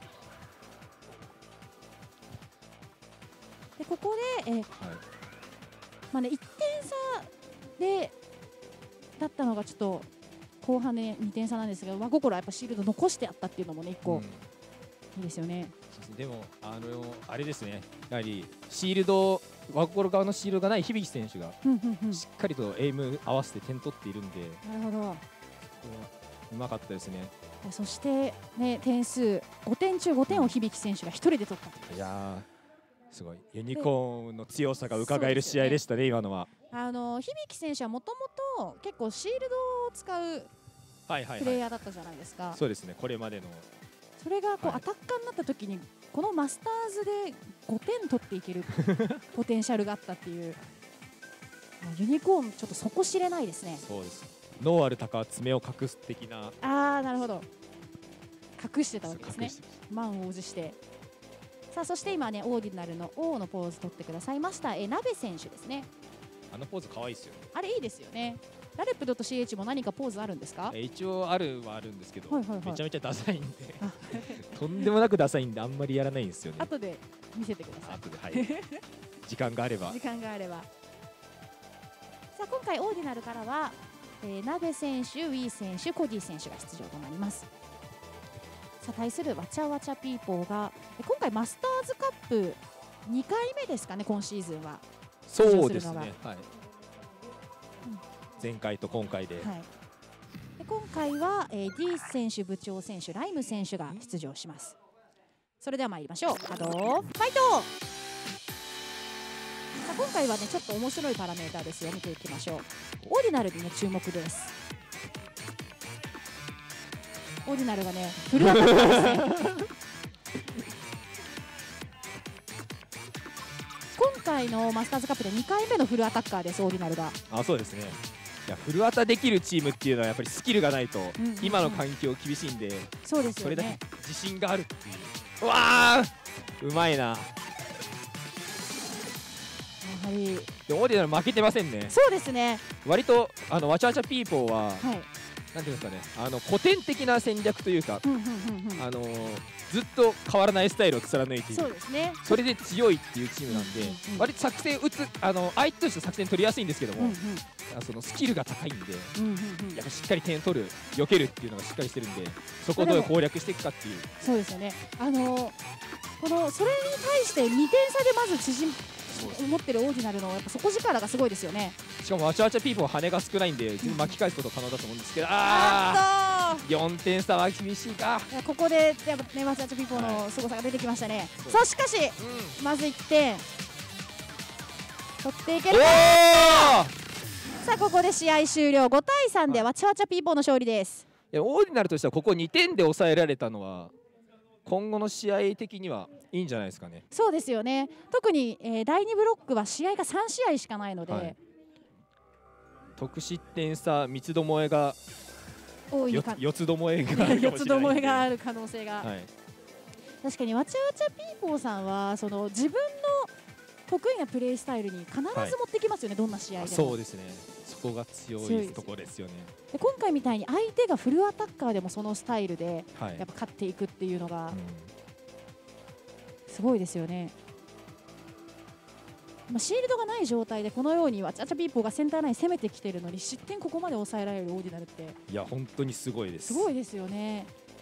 でここで、えーはい、まあね、いってん差でだったのがちょっと後半でにてん差なんですが、真心はやっぱシールド残してあったっていうのもね、いっこ、うん、いいですよね。 でもあのあれですね、やはりシールド、真心側のシールドがない響選手がしっかりとエイム合わせて点取っているんで、 なるほど、 うまかったですね。 そしてね、点数ごてん中ごてんを響選手がひとりで取ったと。 いやー、すごいユニコーンの強さが伺える試合でしたね、今のは。 あの響選手はもともと結構シールドを使うプレイヤーだったじゃないですか。 そうですね、これまでの。 それがこう、はい、アタッカーになった時にこのマスターズでごてん取っていけるポテンシャルがあったっていうユニコーンちょっと底知れないですね。 そうです、ノーアルタカは爪を隠す的な。 あー、なるほど、隠してたわけですね、満を持して。さあそして今ね、オーディナルの王のポーズ取ってくださいましたえ鍋選手ですね。 あのポーズ可愛いですよね。 あれいいですよね。ラレップ .ch も何かポーズあるんですか？ え一応あるはあるんですけど、 はいはいはい、 めちゃめちゃダサいんでとんでもなくダサいんであんまりやらないんですよね。 後で見せてください。 後で、はい、時間があれば時間があれば。さあ今回オーディナルからは、えー、鍋選手、ウィー選手、コディ選手が出場となります。さあ対するわちゃわちゃピーポーが今回マスターズカップにかいめですかね、今シーズンは。 そうですね、はい、前回と今回で、はい、 で今回は、えー、D 選手、部長選手、ライム選手が出場します。それでは参りましょう。稼働ファイト。さあ今回はね、ちょっと面白いパラメーターですよ。見ていきましょう。オーディナルにね、注目です。オーディナルがね、フルアタッカーですね今回のマスターズカップでにかいめのフルアタッカーです、オーディナルが。 あ、そうですね。いや、フルアタできるチームっていうのはやっぱりスキルがないと、うんうんうん、今の環境厳しいんで、 そうですよね、 それだけ自信があるっていう。うわー、うまいな。やはりでオーディナル負けてませんね。 そうですね。 割とあのわちゃわちゃピーポーは、はい、なんていうんですかね、あの古典的な戦略というか、あのずっと変わらないスタイルを貫いている。 そうですね。 それで強いっていうチームなんで、うんうんうん、割と作戦打つ、あの相手として作戦取りやすいんですけども、うんうん、そのスキルが高いんで、うんうんうん、やっぱしっかり点取る、避けるっていうのがしっかりしてるんで、そこをどう攻略していくかっていう。 そうですよね。あのこのそれに対してにてん差でまず縮持ってるオーディナルのやっぱ底力がすごいですよね。 しかもわちゃわちゃピーポーは羽が少ないんで全然巻き返すこと可能だと思うんですけど、あよんてん差は厳しいか。 いやここでやっぱねマチュアチャピーポーの凄さが出てきましたね。さあしかし、うん、まずいってん取っていけるか。さあここで試合終了。ごたいさんでわちゃわちゃピーポーの勝利です。 いやオーディナルとしてはここにてんで抑えられたのは今後の試合的にはいいんじゃないですかね。 そうですよね。特に、えー、だいにブロックは試合がさんしあいしかないので、はい、 得失点差三つどもえが多いか四つどもえがあるかもしれない。 四つどもえがある可能性が、 はい、 確かにわちゃわちゃピーポーさんはその自分の得意なプレースタイルに必ず持ってきますよね、はい、どんな試合でも。 そうですね、そこが強いところですよね。 で今回みたいに相手がフルアタッカーでもそのスタイルでやっぱ勝っていくっていうのがすごいですよね。まあシールドがない状態でこのようにわちゃわちゃピーポーがセンターライン攻めてきてるのに失点ここまで抑えられるオーディナルっていや本当にすごいです。 すごいですよね。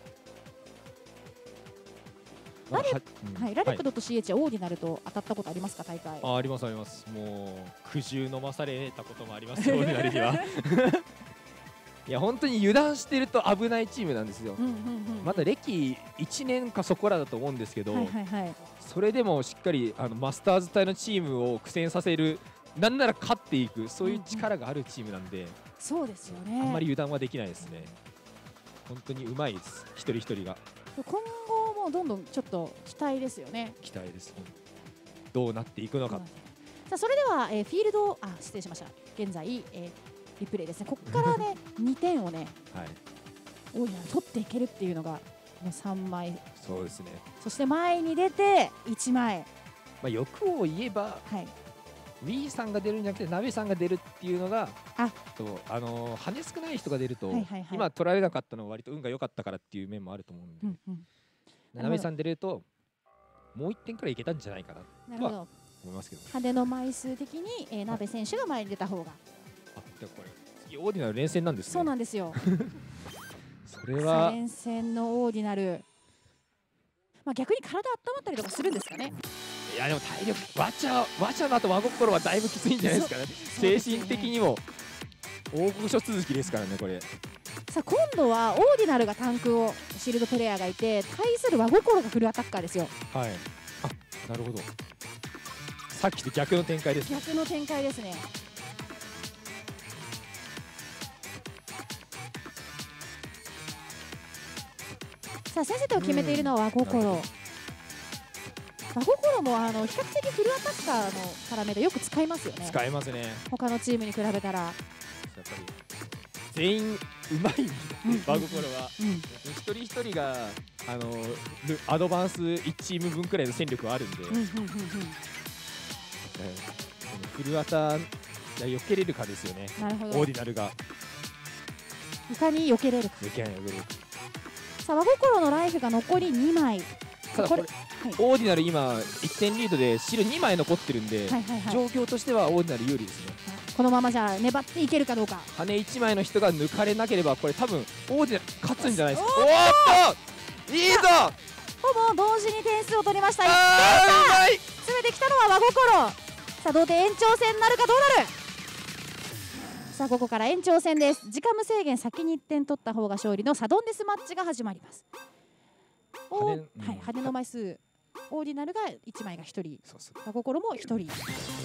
ラレップ .ch はオーディナルと当たったことありますか、大会。 あ、ありますあります。もう苦渋飲まされたこともありますよオーディナルには。いや本当に油断してると危ないチームなんですよ。まだ歴いちねんかそこらだと思うんですけど、それでもしっかりあのマスターズ隊のチームを苦戦させる、なんなら勝っていく、そういう力があるチームなんで、 そうですよね。 あんまり油断はできないですね。本当にうまいです、一人一人が。 今後もどんどんちょっと期待ですよね。 期待です。どうなっていくのか。 さあそれでは、えー、フィールド、あ、失礼しました。現在、えー、リプレイですね。ここからねにてんをね、はい、オーディナル取っていけるっていうのがもうさんまい。 そうですね。 そして前に出ていちまい。 まあ欲を言えば、はい、ウィーさんが出るんじゃなくてナベさんが出るっていうのが、あとあのー、羽少ない人が出ると、はいはいはい、今取られなかったのは割と運が良かったからっていう面もあると思うんで、うんうん、ナベさん出るともういってんくらいいけたんじゃないかなとは思いますけど、 羽の枚数的に、えー、ナベ選手が前に出た方が、 あ、でこれ次オーディナル連戦なんですね。 そうなんですよ。 それは連戦のオーディナル、まあ、逆に体温まったりとかするんですかね。 いやでも体力、わちゃわちゃの後真心はだいぶきついんじゃないですかね。精神的にも大御所続きですからねこれ。 さあ今度はオーディナルがタンクをシールドプレイヤーがいて、対する真心がフルアタッカーですよ。 はい。あ、なるほど。さっきと逆の展開です、 ね。逆の展開ですね。さあ先制点を決めているのは真心。真心もあの比較的フルアタッカーのパラメータよく使いますよね。 使いますね。 他のチームに比べたら。やっぱり全員うまい真心は、うん、一人一人があのアドバンスいちチーム分くらいの戦力はあるんで、フルアタ避けれるかですよね。なるほど。オーディナルがいかに避けれるか。 避けない避けれるか。 さあ真心のライフが残りにまい。 ただこれ、はい、オーディナル今いってんリードで白にまい残ってるんで、状況としてはオーディナル有利ですね。 このままじゃ粘っていけるかどうか。 羽いちまいの人が抜かれなければこれ多分オーディナル勝つんじゃないですか。おーっといいぞ。 ほぼ同時に点数を取りました。いってん差詰めてきたのは真心。さあ同点延長戦になるかどうなる。さあここから延長戦です。時間無制限、先にいってん取った方が勝利のサドンデスマッチが始まります。お、はい、羽の枚数オーディナルがいちまいがひとり、真心もひとり。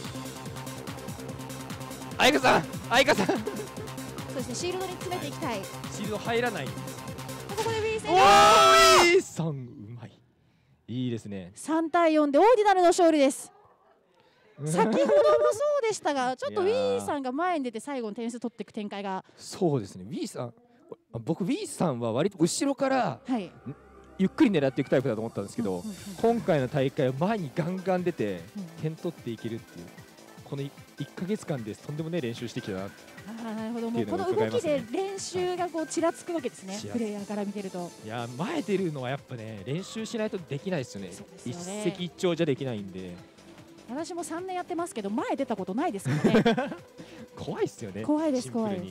愛花さん、愛花さん。そうですね、シールドに詰めていきたい。 シールド入らない。ここでウィー選手。 おー、ウィーさんうまい。いいですね。 さんたいよんでオーディナルの勝利です。先ほどもそうでしたが、ちょっとウィーさんが前に出て最後の点数取っていく展開が。 そうですね、ウィーさん。僕ウィーさんは割と後ろから、はい、ゆっくり狙っていくタイプだと思ったんですけど、今回の大会は前にガンガン出て点取っていけるっていう、このいっかげつかんでとんでもねえ練習してきたな。 あ、なるほど。もうこの動きで練習がこうちらつくわけですね、プレイヤーから見てると。 いや、前出るのはやっぱね、練習しないとできないですよね。一石一鳥じゃできないんで。 私もさんねんやってますけど前出たことないですからね。 怖いですよね。 怖いです、怖いです。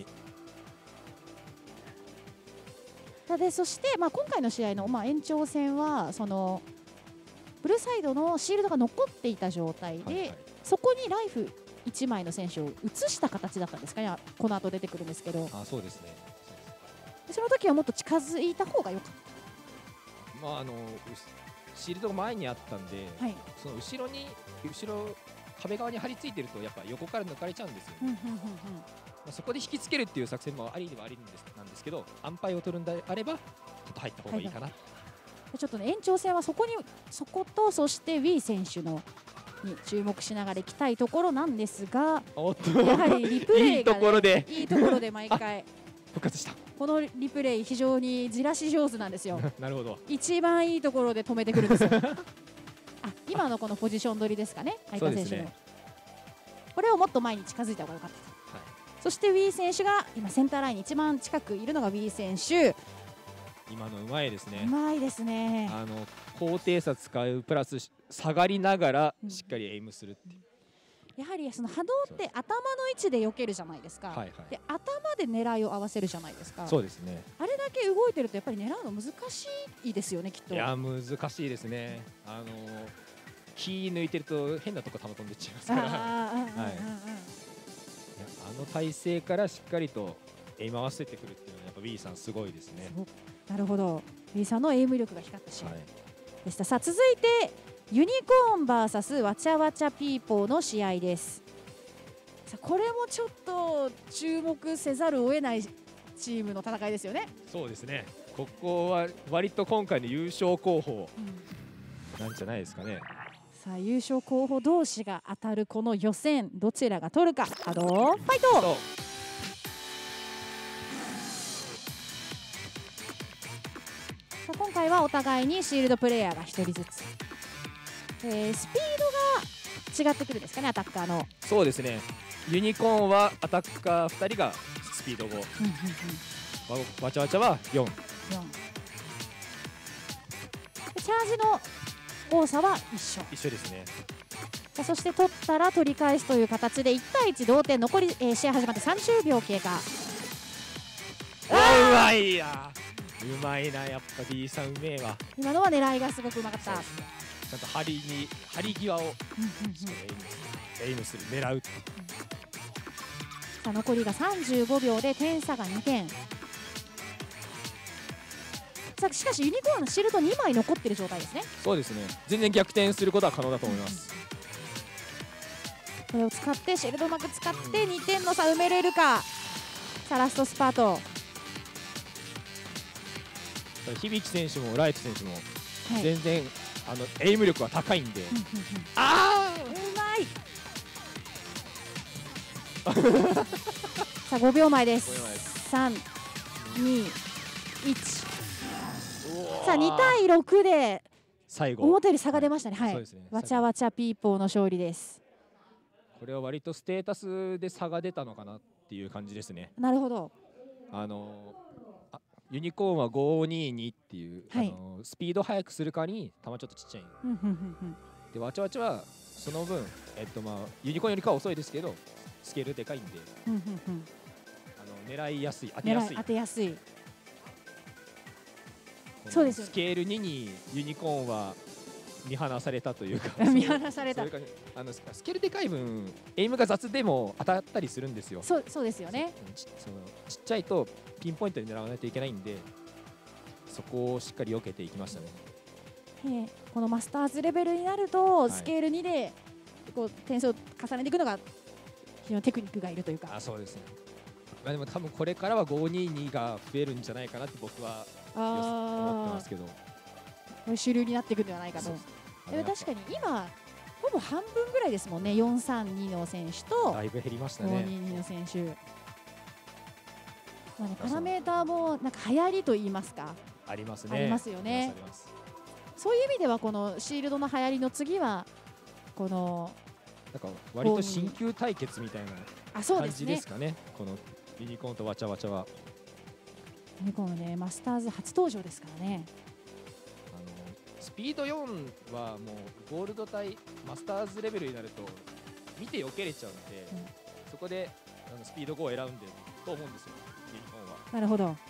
でそして、まあ、今回の試合の、まあ、延長戦はそのブルーサイドのシールドが残っていた状態で、はいはい、そこにライフいちまいの選手を移した形だったんですかね。この後出てくるんですけど。 あ、そうですね。 その時はもっと近づいた方が良かっまああのシールドが前にあったんで、 た。はい。 その後ろに後ろ壁側に張り付いてるとやっぱ横から抜かれちゃうんですよ、ね。 うんうんうんうん。 まあ、そこで引きつけるっていう作戦もありにはありんですなんですけど、安牌を取るんであればちょっと入った方がいいかな。 ちょっとね、延長戦はそこにそことそして ウィー 選手のに注目しながらいきたいところなんですが、 おっとやはりリプレイが、ね、 いいところでいいところで毎回復活した。 このリプレイ非常にじらし上手なんですよ。 なるほど。 一番いいところで止めてくるんですよ。あ、今のこのポジション取りですかね、相川選手の、ね、これをもっと前に近づいた方が良かったと、はい、そして ウィー 選手が今センターラインに一番近くいるのが ウィー 選手。 今のうまいですね。 うまいですね。 あの高低差使うプラス下がりながらしっかりエイムするっていう、 うん、やはりその波動って頭の位置で避けるじゃないですか、はいはい、で頭で狙いを合わせるじゃないですか。 そうですね。 あれだけ動いてるとやっぱり狙うの難しいですよね、きっと。 いや難しいですね。あの気抜いてると変なとこ球飛んでっちゃいますから、あの体勢からしっかりとエイム合わせてくるっていうのはやっぱ ウィー さんすごいですね。 なるほど、 ウィー さんのエイム力が光った試合でした、はい、さあ続いてユニコーン ブイエス わちゃわちゃピーポーの試合です。さあこれもちょっと注目せざるを得ないチームの戦いですよね。 そうですね。ここは割と今回の優勝候補なんじゃないですかね、うん、 さあ優勝候補同士が当たるこの予選、どちらが取るか。波動ファイト。今回はお互いにシールドプレイヤーがひとりずつ、えー、スピードが違ってくるんですかね、アタッカーの。そうですね。 ユニコーンはアタッカーふたりがスピードご、わちゃわちゃはよん、よんチャージの多さは一緒一緒ですね。 さあそして取ったら取り返すという形でいちたいいち同点、残り、えー、試合始まってさんじゅうびょう経過。 うまいや、うまいな、やっぱ B さんうめえわ。 今のは狙いがすごくうまかった。 ちゃんと針に針際をエイムする、狙う。 さあ残りがさんじゅうごびょうで点差がにてん。さあしかしユニコーンのシールドにまい残っている状態ですね。 そうですね。全然逆転することは可能だと思います。 これを使ってシールドうまく使ってにてんの差埋めれるか。さあラストスパート。 響選手もライト選手も全然、はい、あのエイム力は高いんで、ああうまいさあごびょうまえです。さん、に、いち。さあにたいろくで最後思ったより差が出ましたね。はい、はい、わちゃわちゃピーポーの勝利です。 これは割とステータスで差が出たのかなっていう感じですね。 なるほど。 あのユニコーンはごにーにっていう、はい、あのスピード速くするかに球ちょっとちっちゃいで、わちゃわちゃはその分、えっとまあ、ユニコーンよりかは遅いですけどスケールでかいんであの狙いやすい、当てやすい当てやすいそうですよ、ね、 スケールににユニコーンは見放されたというか見放されたあのスケールでかい分エイムが雑でも当たったりするんですよ。 そうそうですよね。 ち, そのちっちゃいとピンポイントに狙わないといけないんで、そこをしっかり避けていきましたね。 えー、このマスターズレベルになると、はい、スケールにでこう点数を重ねていくのが非常にテクニックがいるというか。 あ、そうですね。まあ、でも多分これからはごにーにが増えるんじゃないかなって僕は思ってますけど、これ主流になっていくんではないかと。でも確かに今ほぼ半分ぐらいですもんね。よんさんにの選手とだいぶ減りましたね。 ごにーにの選手、まあね、パラメーターもなんか流行りと言いますか、 ありますね。 ありますよね。そういう意味ではこのシールドの流行りの次はこのなんか割と新旧対決みたいな感じですかね。このユニコーンとわちゃわちゃは。 ユニコーンね、マスターズ初登場ですからね。 あのスピードよんはもうゴールド対マスターズレベルになると見て避けれちゃうので、うん、そこであのスピードごを選んでると思うんですよ、ユニコーンは。 なるほど。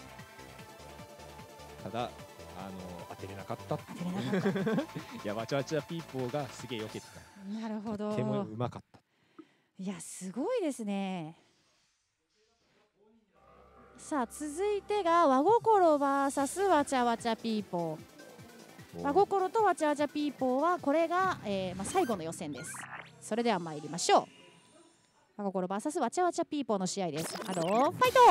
ただあの当てれなかった。 当てれなかった。 いや、わちゃわちゃピーポーがすげえ避けてた。 なるほど。 とてもうまかった。 いや、すごいですね。 さあ続いてが和心 ブイエス わちゃわちゃピーポー。和心とわちゃわちゃピーポーはこれが、えーまあ、最後の予選です。それでは参りましょう。和心 ブイエス わちゃわちゃピーポーの試合です。ハローファイト。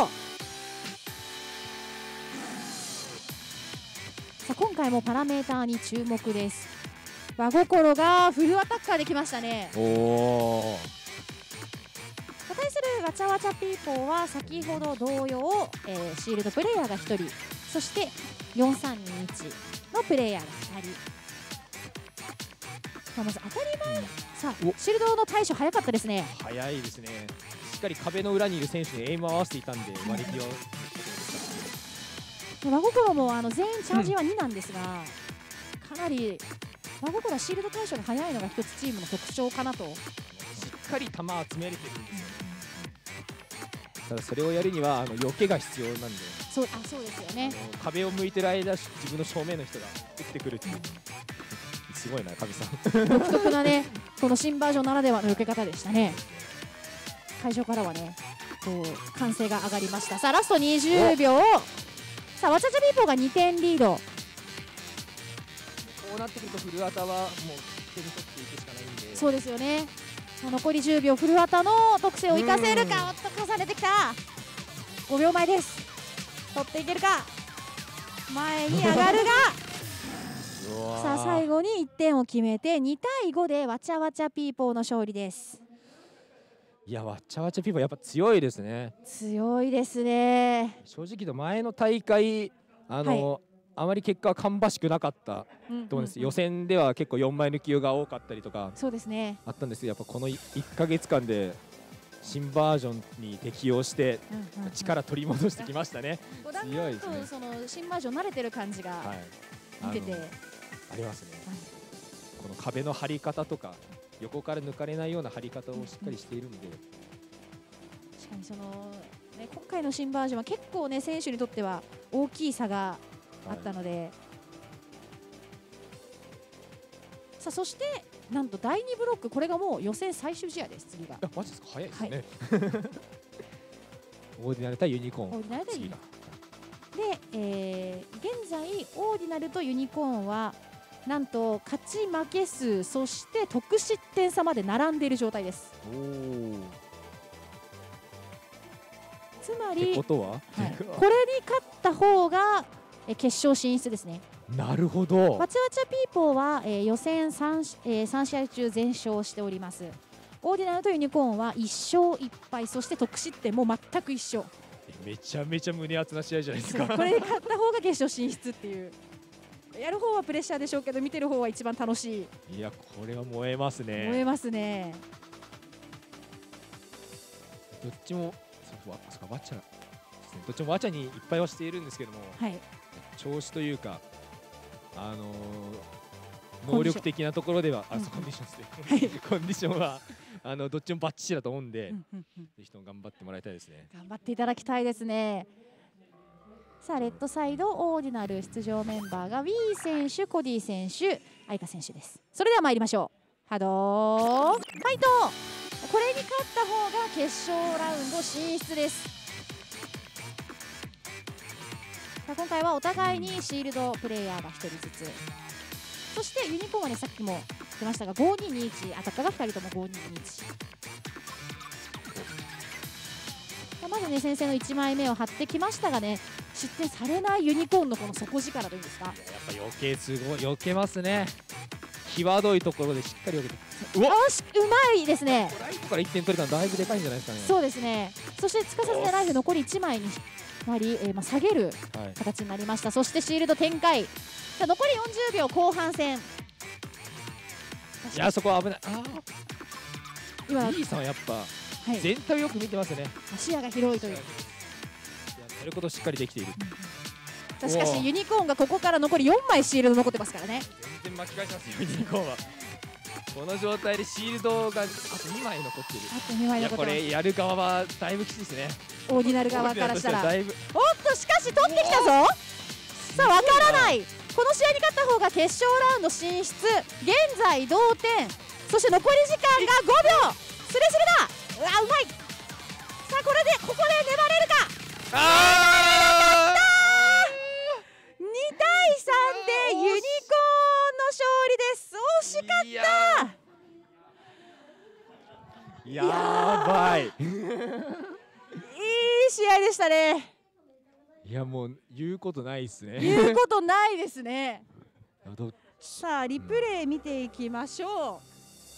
さあ今回もパラメーターに注目です。和心がフルアタッカーできましたね。 おお。 対するわちゃわちゃピーポーは先ほど同様、えー、シールドプレイヤーがひとり、そしてよんさんにいちのプレイヤーがふたり。さあまず当たり前、うん、さあシールドの対処早かったですね。 早いですね。しっかり壁の裏にいる選手にエイムを合わせていたんで割り際を、 うん、和心もあの全員チャージはになんですが、うん、かなり和心はシールド対処が早いのが一つチームの特徴かなと。 しっかり球を集めれてるんですよ。ただそれをやるにはあの避けが必要なんで、 そう、あ、そうですよね。 壁を向いてる間自分の正面の人が打ってくるっていう、うん、すごいな神さん独特なねこの新バージョンならではの避け方でしたね。会場からはねこう歓声が上がりました。さあラストにじゅうびょう。さあわちゃわちゃピーポーがにてんリード。こうなってくるとフルアタはもう手に取っていくしかないんで。 そうですよね。残りじゅうびょう、フルアタの特性を生かせるか。おっと重ねてきた。ごびょうまえです。取っていけるか。前に上がるがさあ最後にいってんを決めてにたいごでわちゃわちゃピーポーの勝利です。 いやわちゃわちゃピーポーやっぱ強いですね。 強いですね。 正直と前の大会あの、はい、あまり結果は芳しくなかったと思うんです。予選では結構よんまい抜きが多かったりとかそうですねあったんですけど、やっぱこのいっかげつかんで新バージョンに適応して力取り戻してきましたね。強いですね。 その新バージョン慣れてる感じが見てて、はい、あ, ありますね、はい、この壁の張り方とか横から抜かれないような張り方をしっかりしているので、うんうん、 確かにその、ね、今回の新バージョンは結構ね選手にとっては大きい差があったので、はい、さあそしてなんとだいにブロック、これがもう予選最終試合です。次がマジですか。早いですね、はい、オーディナル対ユニコーン。 オーディナル対ユニコーンで、えー、現在オーディナルとユニコーンはなんと勝ち負け数そして得失点差まで並んでいる状態です。 おー、 つまりことは、はい、 これに勝った方が決勝進出ですね。 なるほど。 わちゃわちゃピーポーは、えー、予選 3,、えー、さん試合中全勝しております。オーディナルとユニコーンはいっしょういっぱい、そして得失点も全く一緒。 めちゃめちゃ胸熱な試合じゃないですか。 これで勝った方が決勝進出っていう。やる方はプレッシャーでしょうけど見てる方は一番楽しい。 いやこれは燃えますね。 燃えますね。 どっちもそうわわちゃどっちもわちゃにいっぱいはしているんですけども、 はい、 調子というかあのー、能力的なところでは、あ、そうコンディションですね。コンディションはあのどっちもバッチリだと思うんで、うんうんうん、ぜひとも頑張ってもらいたいですね。 頑張っていただきたいですね。さあレッドサイドオーディナル出場メンバーがウィー選手、コディ選手、アイカ選手です。それでは参りましょう。ハドーファイト。これに勝った方が決勝ラウンド進出です。さあ今回はお互いにシールドプレイヤーがひとりずつ、そしてユニコーンはねさっきも出ましたがごににいち、アタッカーがふたりともごににいち。まずね先制のいちまいめを張ってきましたがね、失点されないユニコーンのこの底力というんですか。やっぱ余計すごい避けますね。際どいところでしっかり避けて、 うわしうまいですね。 ライトからいってん取れたのだいぶでかいんじゃないですかね。 そうですね。そしてつかさずでライフ残りいちまいになり、えー、まあ下げる形になりました、はい、そしてシールド展開。さあ残りよんじゅうびょう後半戦。いやそこは危ない。あ今 B さんはやっぱ、はい、全体をよく見てますね。 視野が広いという。 やることしっかりできている。 うん、しかしユニコーンがここから残りよんまいシールド残ってますからね。 全然巻き返しますよユニコーンは。この状態でシールドがあとにまい残っている。 あとにまい残ってます。いやこれやる側はだいぶきついですね。 オーディナル側からしたら。おっとしかし取ってきたぞ。さあわからない。この試合に勝った方が決勝ラウンド進出。現在同点。そして残り時間がごびょう。スレスレだ。うわうまい。さあこれでここで粘れるか。 あにたいさんでユニコーンの勝利です。惜しかった。 やばい。いい試合でしたね。 いやもう言うことないですね。 言うことないですね。さあリプレイ見ていきましょう。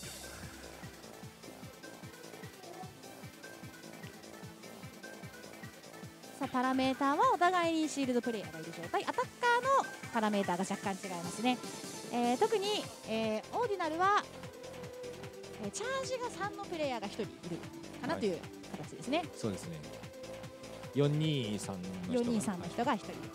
さあパラメーターはお互いにシールドプレイヤーがいる状態、アタッカーのパラメーターが若干違いますね。えー、特に、えー、オーディナルは、えー、チャージがさんのプレイヤーがひとりいるかなという形ですね。 そうですね。よんにーさんの人がよんにーさんの人がひとりいる。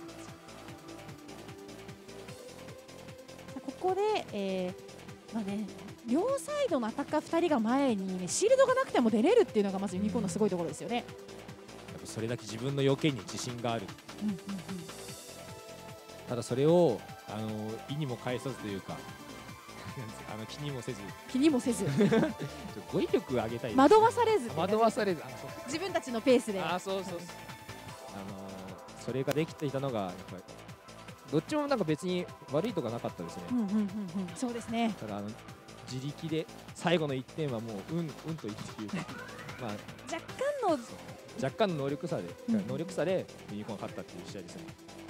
ここで、えーまあね、両サイドのアタッカーふたりが前に、ね、シールドがなくても出れるっていうのがまずユニコーンのすごいところですよね。 やっぱそれだけ自分の要件に自信がある。 うんうんうん、 ただそれをあの意にも介さずというかあの気にもせず気にもせず語彙力を上げたい、ね、 惑わされず、 惑わされず自分たちのペースで、 あそうそうそう、はい、あのそれができていたのがやっぱりどっちもなんか別に悪いとかなかったですね。 うんうんうんうん、そうですね。 ただあの自力で最後のいってんはもううんうんといっていうかまあ若干の若干の能力差で、 うん、 能力差でユニコーンが勝ったっていう試合ですね。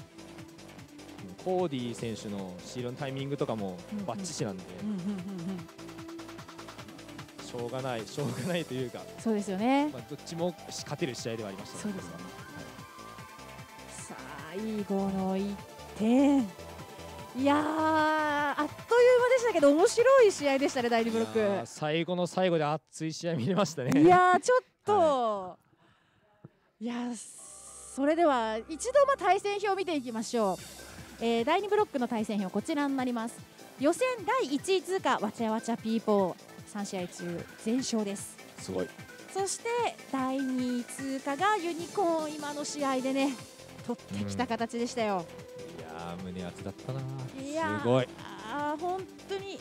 コーディ選手のシールのタイミングとかもバッチシなんで、しょうがないしょうがないというか、 そうですよね。 まあどっちも勝てる試合ではありましたね。 そうですね。さあいいゴーのいってん、いやーあっという間でしたけど面白い試合でしたね。だいにブロック最後の最後で熱い試合見れましたね。 いやーちょっと、はい、いやそれでは一度まあ対戦表を見ていきましょう。えー、だいにブロックの対戦表こちらになります。予選だいいちい通過わちゃわちゃピーポーさん試合中全勝です。 すごい。 そしてだいにい通過がユニコーン、今の試合でね取ってきた形でしたよ。 うん、いやー胸熱だったな。 いやすごい。 あー本当に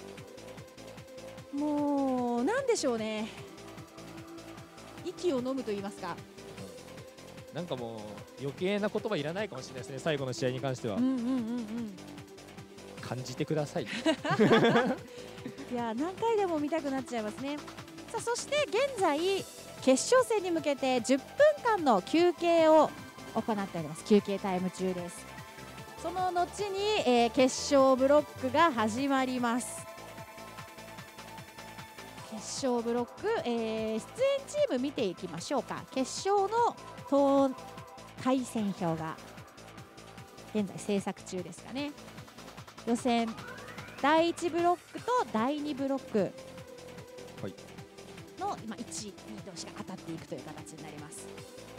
もうなんでしょうね、息を飲むと言いますか、 なんかもう余計な言葉いらないかもしれないですね。最後の試合に関しては、 うんうんうんうん、 感じてくださいいや何回でも見たくなっちゃいますね。さあそして現在決勝戦に向けてじゅっぷんかんの休憩を行っております。休憩タイム中です。その後に、えー、決勝ブロックが始まります。決勝ブロック、えー、出演チーム見ていきましょうか。決勝の当対戦表が現在制作中ですかね。予選だいいちブロックとだいにブロックの、はい、今いち、に同士が当たっていくという形になります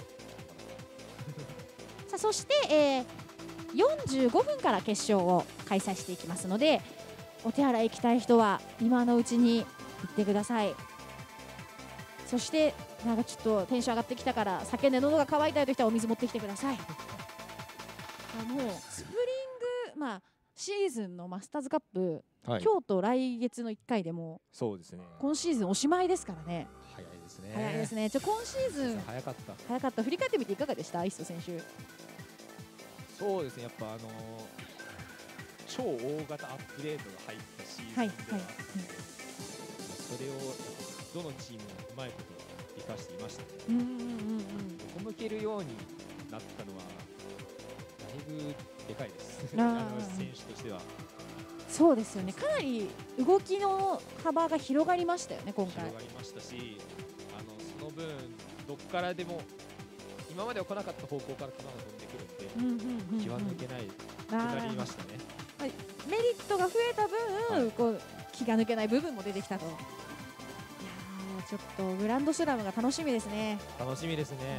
さあそして、えー、よんじゅうごふんから決勝を開催していきますので、お手洗い行きたい人は今のうちに行ってください。そしてなんかちょっとテンション上がってきたから酒で喉が渇いたいという人はお水持ってきてください。あもうスプリング、まあ、シーズンのマスターズカップ、はい、今日と来月のいっかいでもそうですね、 今シーズンおしまいですからね。 早いですね。 早いですね。ちょ今シーズン早かった早かった。振り返ってみていかがでした、イッソ選手。 そうですね、やっぱあのー、超大型アップデートが入ったシーズンではあって、はいはい、それをどのチームもうまいこと生かしていましたね。うんうんうんうん、横向けるようになったのはだいぶでかいですあの選手としては。 そうですよね、かなり動きの幅が広がりましたよね今回。 広がりましたし、あのその分どっからでも今までは来なかった方向から球が飛んでくるので気は抜けないくなりましたね。 はい、メリットが増えた分、はい、こう気が抜けない部分も出てきたと。いやちょっとグランドスラムが楽しみですね。 楽しみですね。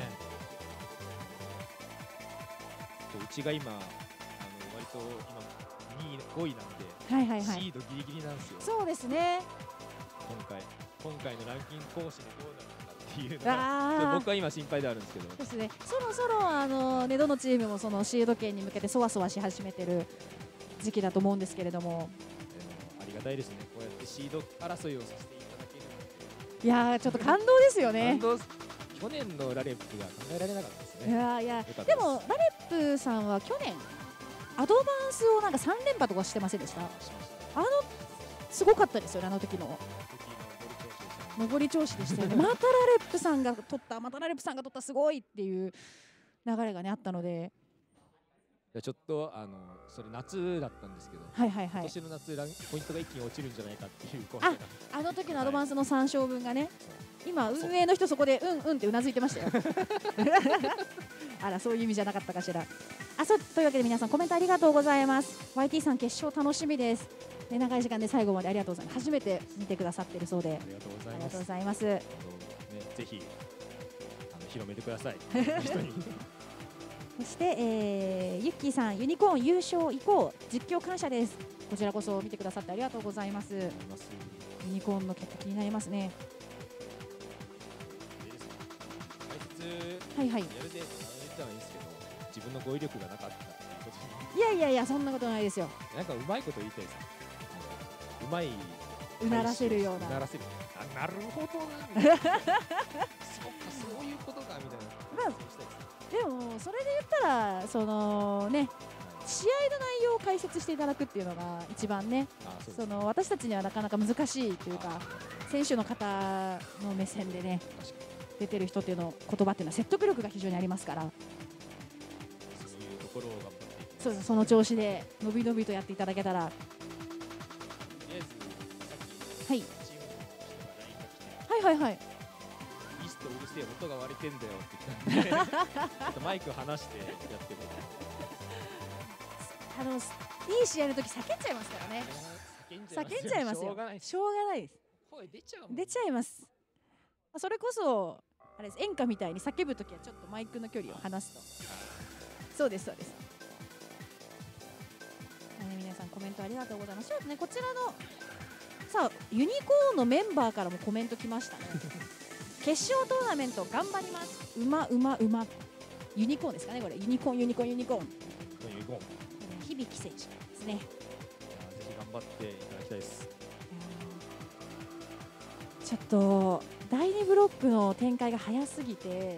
うちが今あの割と今にいごいなんで、はいはいはい、シードギリギリなんですよ。 そうですね。 今回今回のランキング更新でどうなるのかっていうのが僕は今心配であるんですけど。 ですね。そろそろあのねどのチームもそのシード権に向けてそわそわし始めてる時期だと思うんですけれども。 ありがたいですね。こうやってシード争いをさせていただけるので。 いやーちょっと感動ですよね。 感動。去年のラレップが考えられなかったですね。 ね。 いやいやでもラレップさんは去年アドバンスをなんかさん連覇とかしてませんでした？あのすごかったですよね、あの時の上り調子でしたよね。またラレップさんが取ったまたラレップさんが取ったすごいっていう流れがねあったので、 ちょっとあのそれ夏だったんですけど、 はいはいはい、 今年の夏ランポイントが一気に落ちるんじゃないかっていうああの時のアドバンスのさん勝分がね、はい、今運営の人そこでうんうんってうなずいてましたよあらそういう意味じゃなかったかしら。あそうというわけで皆さんコメントありがとうございます。 ワイティー さん決勝楽しみです、ね、長い時間で最後までありがとうございます。初めて見てくださっているそうでありがとうございます。 ありがとうございます、 ね、ぜひあの広めてください人にそして、えー、ユッキーさんユニコーン優勝以降実況感謝です。こちらこそ見てくださってありがとうございます。ユニコーンの結果気になりますね。はいはい。やるでやるじゃないですけど自分の語彙力がなかったっていうことで。いやいやいやそんなことないですよ。 なんかうまいこと言いたいです。うまいうならせるような。 うならせる。あなるほどな。そうかそういうことかみたいな。まあでもそれで言ったらそのね試合の内容を解説していただくっていうのが一番ね、その私たちにはなかなか難しいというか選手の方の目線でね出てる人っていうの言葉っていうのは説得力が非常にありますから、 そういうところを頑張っていきます。 そうその調子でのびのびとやっていただけたら。はい、はいはいはい。 イストうるせえ音が割れてんだよって来たんでちょっとマイク離してやってもあのいい試合の時叫んじゃいますからね。叫んじゃいますよ。しょうがないです。しょうがないです。声出ちゃう。出ちゃいます。それこそあれです、演歌みたいに叫ぶ時はちょっとマイクの距離を離すと。そうですそうです。ね、皆さんコメントありがとうございます。ね、こちらのさあユニコーンのメンバーからもコメント来ましたね。決勝トーナメント頑張ります。うまうまうま。ユニコーンですかねこれ。ユニコーンユニコーンユニコーン。 ユニコーン。 響選手ですね。 ぜひ頑張っていただきたいです。 ちょっとだいにブロックの展開が早すぎて、はい、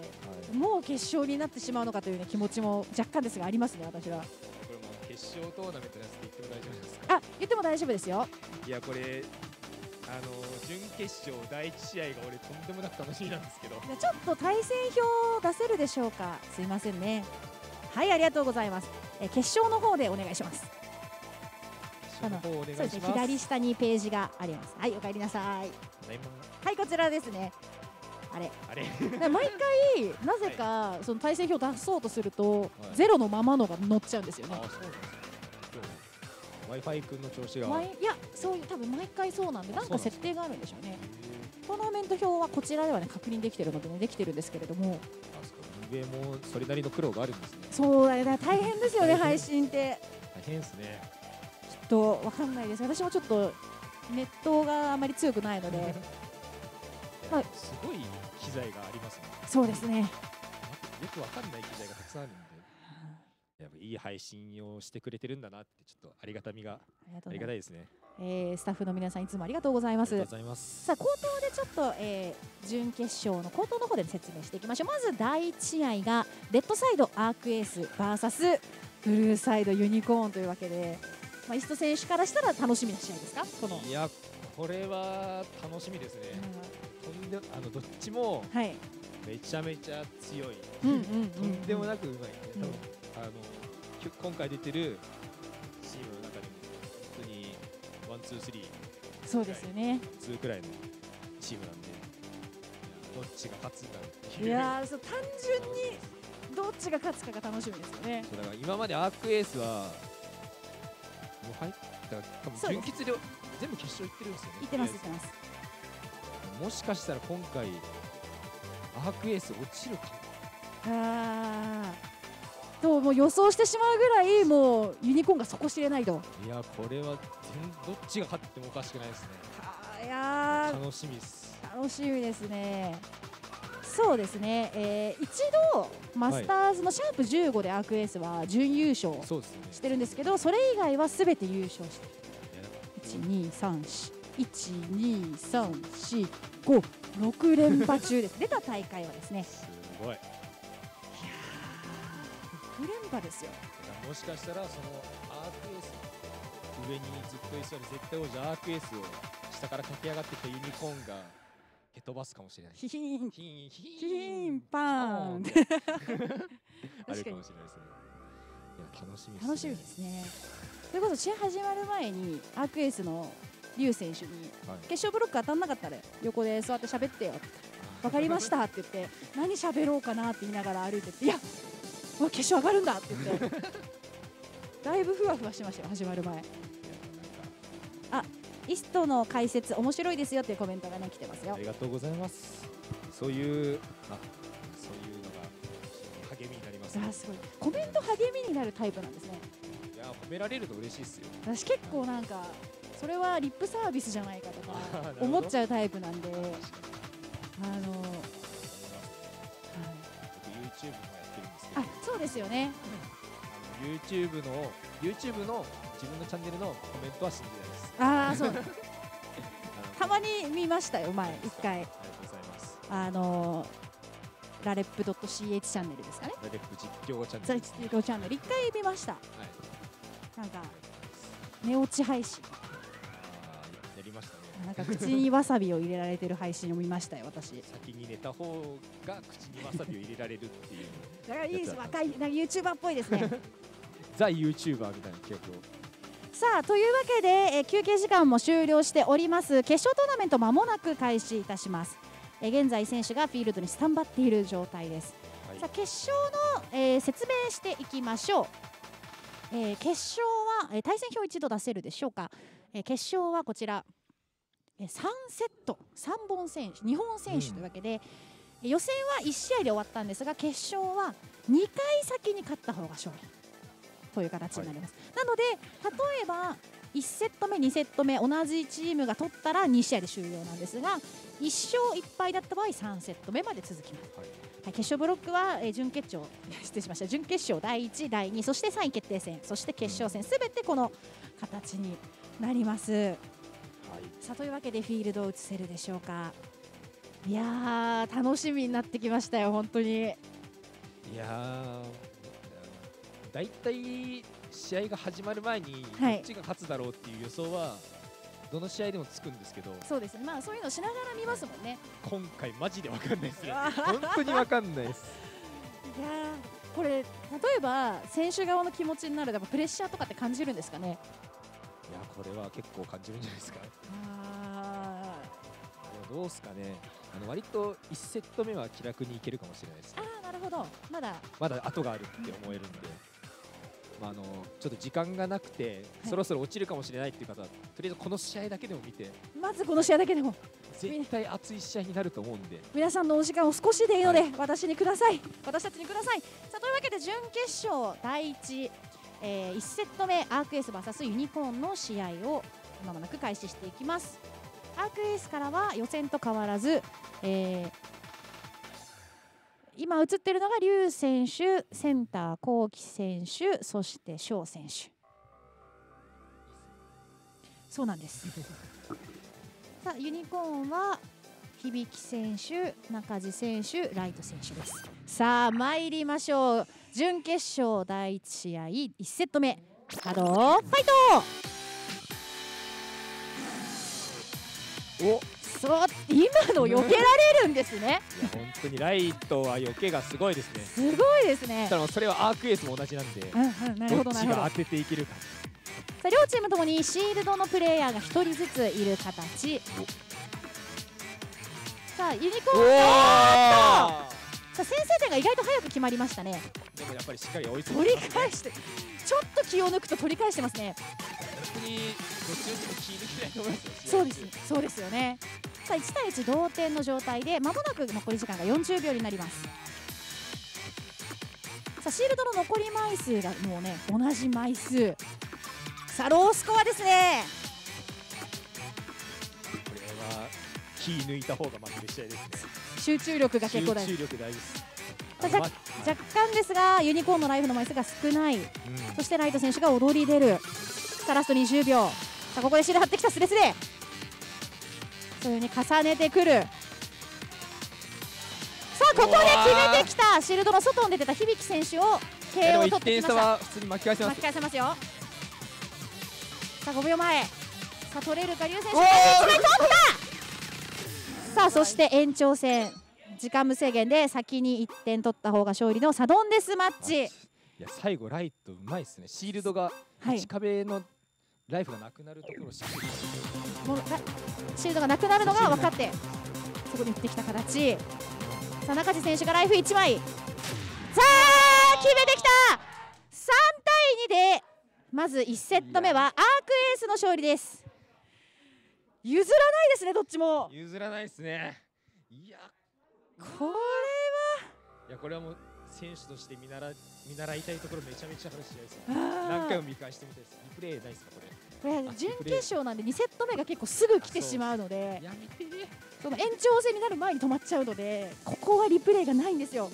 もう決勝になってしまうのかという、ね、気持ちも若干ですがありますね私は。これも決勝トーナメントのやつで言っても大丈夫ですか？ あ、言っても大丈夫ですよ。 いやこれあの準決勝だいいち試合が俺とんでもなく楽しみなんですけど、 ちょっと対戦表出せるでしょうか。すいませんね。はい、ありがとうございます。え決勝の方でお願いします。 決勝の方お願いします。そうですね、 左下にページがあります。はい、お帰りなさい。はい、こちらですね。あれあれ毎回なぜかその対戦表出そうとすると、はい、ゼロのままのが載っちゃうんですよね。 あ、そうなんですね。Wi-Fi 君の調子がいや、そういう多分毎回そうなんで、なんか設定があるんでしょうね。トーナメント表はこちらではね確認できてるのでね、できてるんですけれども、 上もそれなりの苦労があるんですね。 そうだね、大変ですよね配信って。 大変ですね。 ちょっとわかんないです。私もちょっとネットがあまり強くないのでまあ、すごい機材がありますね。 そうですね。よくわかんない機材がたくさんあるんで、やっぱいい配信をしてくれてるんだなってちょっとありがたみがありがたいですね。 えー、スタッフの皆さんいつもありがとうございます。 ありがとうございます。 さあ口頭でちょっと、えー、準決勝の口頭の方で説明していきましょう。まずだいいち試合がレッドサイドアークエース ブイエス ブルーサイドユニコーンというわけで、まあ、イスト選手からしたら楽しみな試合ですか？このいやこれは楽しみですね。とんであのどっちもめちゃめちゃ強い、とんでもなくうまい、ね、多分、うん、あの今回出てるチームの中でも本当にワンツースリーそうですよね。 ツーくらいのチームなんで、どっちが勝つんだっていう。 いやー、そう単純にどっちが勝つかが楽しみですよね。 だから今までアークエースはもう入った多分準決で全部決勝行ってるんですよね。 行ってます行ってます。 もしかしたら今回アークエース落ちるかも。 あーともう予想してしまうぐらいもうユニコーンが底知れないと。 いやこれはどっちが勝ってもおかしくないですね。 いや楽しみです。 楽しみですね。そうですね、えー、一度マスターズのシャープじゅうごでアークエースは準優勝してるんですけど、それ以外はすべて優勝してる。いち、に、さん、よん、いち、に、さん、よん、ご、ろく連覇中です。出た大会はですね。 すごい。いやく連覇ですよ。 もしかしたらそのアークエースの上にずっと居座る絶対王者アークエースを下から駆け上がってきたユニコーンが蹴飛ばすかもしれない。 ヒヒーンヒーンヒヒーンパーンあるかもしれないですね。いや楽しみですね。 楽しみですね。ということで試合始まる前にアークエースのリュウ選手に、はい、決勝ブロック当たんなかったら横で座って喋ってよって分かりましたって言って何喋ろうかなって言いながら歩いてって、いやうわ決勝上がるんだって言ってだいぶふわふわしましたよ始まる前。あ、イストの解説面白いですよっていうコメントがね来てますよ。 ありがとうございます。そういうあそういうのが励みになります、ね。 あ、すごい。コメント励みになるタイプなんですね。 いや褒められると嬉しいですよ。 私結構なんかそれはリップサービスじゃないかとか思っちゃうタイプなんで、あの、はい、 僕 YouTube もやってるんですけど。 あ、そうですよね。 あの YouTube の YouTube の自分のチャンネルのコメントは信じないです。 ああ、そう。たまに見ましたよ前一回。 ありがとうございます。 あのラレップ .ch チャンネルですかね。 ラレップ実況チャンネル。 実況チャンネル一回見ました。はい、なんか寝落ち配信。 やりましたね。 なんか口にわさびを入れられてる配信を見ましたよ私。 先に寝た方が口にわさびを入れられるっていう。 だからいいです。若いなんか YouTuber っぽいですね。 ザ YouTuber みたいな企画を。 さあというわけで、えー、休憩時間も終了しております。決勝トーナメントまもなく開始いたします。えー、現在選手がフィールドにスタンバっている状態です。はい、さあ決勝の、えー、説明していきましょう。えー、決勝は、えー、対戦表一度出せるでしょうか。えー、決勝はこちら、えー、さんセットさんぼん選手にほん選手というわけで、うん、予選はいち試合で終わったんですが決勝はにかい先に勝った方が勝利という形になります。はい、なので例えばいちセット目にセット目同じチームが取ったらに試合で終了なんですがいっ勝いっ敗だった場合さんセット目まで続きます。はいはい、決勝ブロックは、えー、準決勝失礼しました準決勝だいいちだいにそしてさんい決定戦そして決勝戦すべてこの形になります。はい、さあというわけでフィールドを移せるでしょうか。いやー楽しみになってきましたよ本当に。いやーだいたい試合が始まる前にどっちが勝つだろうっていう予想はどの試合でもつくんですけど、 そうですね、まあそういうのしながら見ますもんね。 今回マジで分かんないですよ本当に分かんないですいやーこれ例えば選手側の気持ちになるとやっぱプレッシャーとかって感じるんですかね。 いやこれは結構感じるんじゃないですか。あどうですかね。あの割といちセット目は気楽にいけるかもしれないです、ね、 ああなるほど。まだまだ後があるって思えるんで、まあ、あのちょっと時間がなくて、はい、そろそろ落ちるかもしれないっていう方はとりあえずこの試合だけでも見てまずこの試合だけでも絶対熱い試合になると思うんで皆さんのお時間を少しでいいので、はい、私にください私たちにください。さあというわけで準決勝だいいち、えー、いちセット目アークエース ブイエス ユニコーンの試合をまもなく開始していきます。アークエースからは予選と変わらず、えー、今映っているのがリュウ選手センターコウキ選手そしてショウ選手そうなんですさあユニコーンは響選手中地選手ライト選手です。さあ参りましょう。準決勝だいいち試合いちセット目ハローファイト。おそう今の避けられるんですね。 いや本当にライトは避けがすごいですね。 すごいですね。 ただそれはアークエースも同じなんで、うんうん、なるほどどっちが当てていけるか。 さあ両チームともにシールドのプレイヤーがひとりずついる形。さあユニコーンさあ先制点が意外と早く決まりましたね。 でもやっぱりしっかり追いついて取り返してちょっと気を抜くと取り返してますね。 本当にどっちにも気抜きないと思いますよ。 そうですそうですよね。さあいちたいいち同点の状態でまもなく残り時間がよんじゅうびょうになります。さあシールドの残り枚数がもうね同じ枚数。さあロースコアですね。 これは気抜いた方が負ける試合ですね。 集中力が結構大事。 集中力大事です。 さあ、若干ですがユニコーンのライフの枚数が少ない、うん、そしてライト選手が踊り出る。さあラストにじゅうびょう。さあここでシール張ってきたスレスレそういう風に重ねてくる。さあここで決めてきたシールドの外に出てた響選手をケーオー を取ってきました。 いちてん差は普通に巻き返せます。 巻き返せますよ。さあごびょうまえ、さあ取れるか龍選手、いちまい取った。さあそして延長戦、時間無制限で先にいってん取った方が勝利のサドンデスマッチ。 いや最後ライトうまいですね。シールドがいち壁のライフがなくなるところをしっかりもうシールドがなくなるのが分かってそこに打ってきた形。さあ中地選手がライフいちまい、さあ決めてきた。さんたいにでまずいちセット目はアークエースの勝利です。譲らないですね、どっちも譲らないですね。いやこれは、 いやこれはもう選手として見習見習いたいところめちゃめちゃある試合ですよ。何回も見返してみたいです。リプレイないですかこれ。 これ準決勝なんでにセット目が結構すぐ来てしまうので、 やめてね、 その延長戦になる前に止まっちゃうので、ここはリプレイがないんですよ。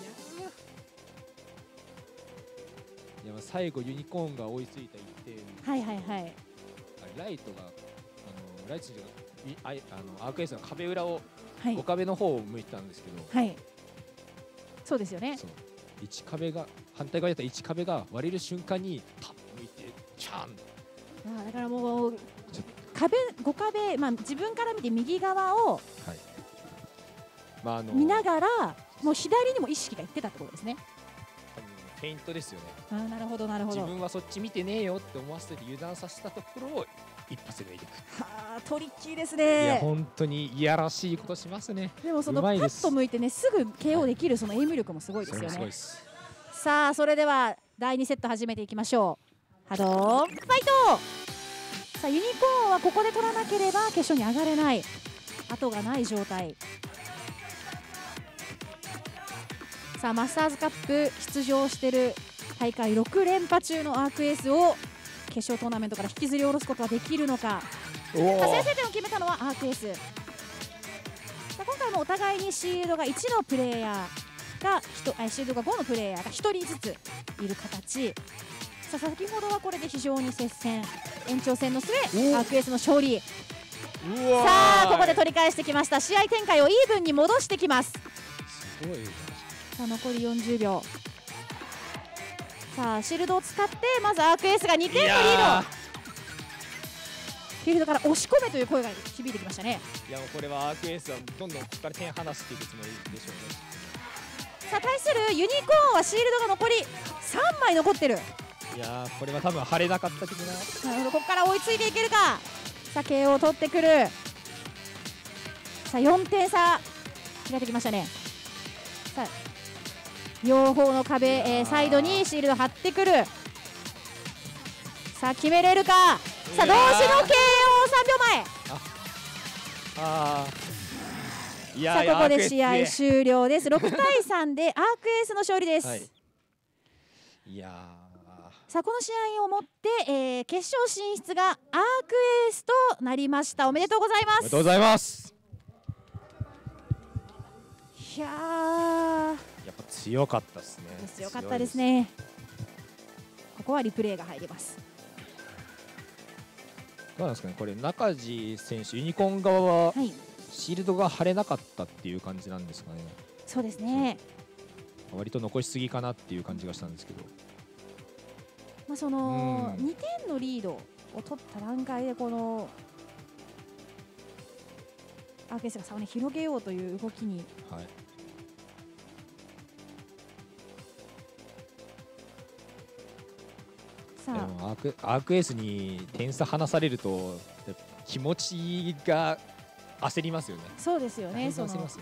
いや最後ユニコーンが追いついたいってん、 はいはいはい、 あれライトがあのライト選手がいあいあのアークエースの壁裏を、 はい、 ご壁の方を向いてたんですけど、 はい、そうですよね。 そういち壁が反対側だったいち壁が割れる瞬間にパッ向いてチャン。 あだからもう壁ご壁、まあ、自分から見て右側をまああの見ながら、もう左にも意識がいってたってことですね。 フェイントですよね。 あなるほどなるほど。 自分はそっち見てねえよって思わせて油断させたところを一発で抜いていく。 はあトリッキーですいやね。 本当にいやらしいことしますね。 でもそのパッと向いてねすぐ ケーオー できるそのエイム力もすごいですよね。さあそれではだいにセット始めていきましょう。波動ファイト。さあユニコーンはここで取らなければ決勝に上がれない、後がない状態。さあマスターズカップ出場している大会ろく連覇中のアークエースを決勝トーナメントから引きずり下ろすことはできるのか。先制点を決めたのはアークエース。さあ今回もお互いにシールドがいちのプレイヤーがシールドがごのプレイヤーがひとりずついる形。さあ先ほどはこれで非常に接戦、延長戦の末アークエースの勝利。さあここで取り返してきました。試合展開をイーブンに戻してきます。 すごい。 さあ残りよんじゅうびょう。さあシールドを使ってまずアークエースがにてんのリード。フィールドから押し込めという声が響いてきましたね。 いやもうこれはアークエースはどんどんここから点離していくつもりでしょうね。 さあ対するユニコーンはシールドが残りさんまい残ってる。 いやーこれは多分晴れなかった的な。 なるほど、ここから追いついていけるか。さあ ケーオー を取ってくる。さあよんてん差開いてきましたね。さあ両方の壁、えー、サイドにシールド張ってくる。さあ決めれるか。さあ同時の ケーオーさんびょうまえ。 ああいやさあここで試合終了です。ろくたいさんでアークエースの勝利です。はい、 いやさあこの試合をもって、えー、決勝進出がアークエースとなりました。おめでとうございます。 おめでとうございます。 いやーやっぱ強かったですね。 強かったですね。ここはリプレイが入ります。 どうなんですかね、これ中地選手ユニコーン側はシールドが張れなかったっていう感じなんですかね。 そうですね。 割と残しすぎかなっていう感じがしたんですけど、 まあそのにてんのリードを取った段階でこのアークエースが差をね広げようという動きに、はい、 さあアーク、アークエースに点差離されると気持ちが焦りますよね。 そうですよね。 焦りますよ。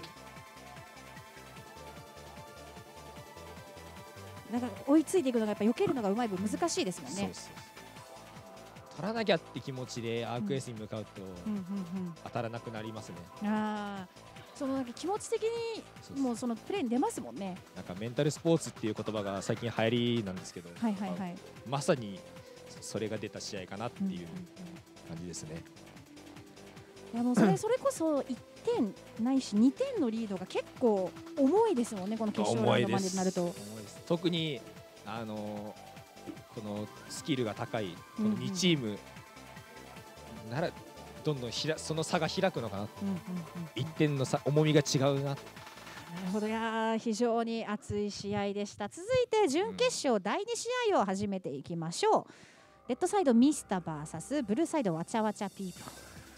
だから追いついていくのがやっぱ避けるのがうまい分難しいですもんね。 取らなきゃって気持ちでアークエースに向かうと当たらなくなりますね。 ああ、そのなんか気持ち的にもうそのプレーに出ますもんね。 なんかメンタルスポーツっていう言葉が最近流行りなんですけど、 はいはいはい、 まさにそれが出た試合かなっていう感じですね。 あのそれそれこそいってんないしにてんのリードが結構重いですもんね、この決勝ラウンドまでになると。 特にあのこのスキルが高いこのにチームならどんどんひらその差が開くのかな、いってんの差重みが違うな、 なるほど、いやー非常に熱い試合でした。続いて準決勝だいに試合を始めていきましょう。レッドサイドミスタ ブイエス ブルーサイドわちゃわちゃピーポー。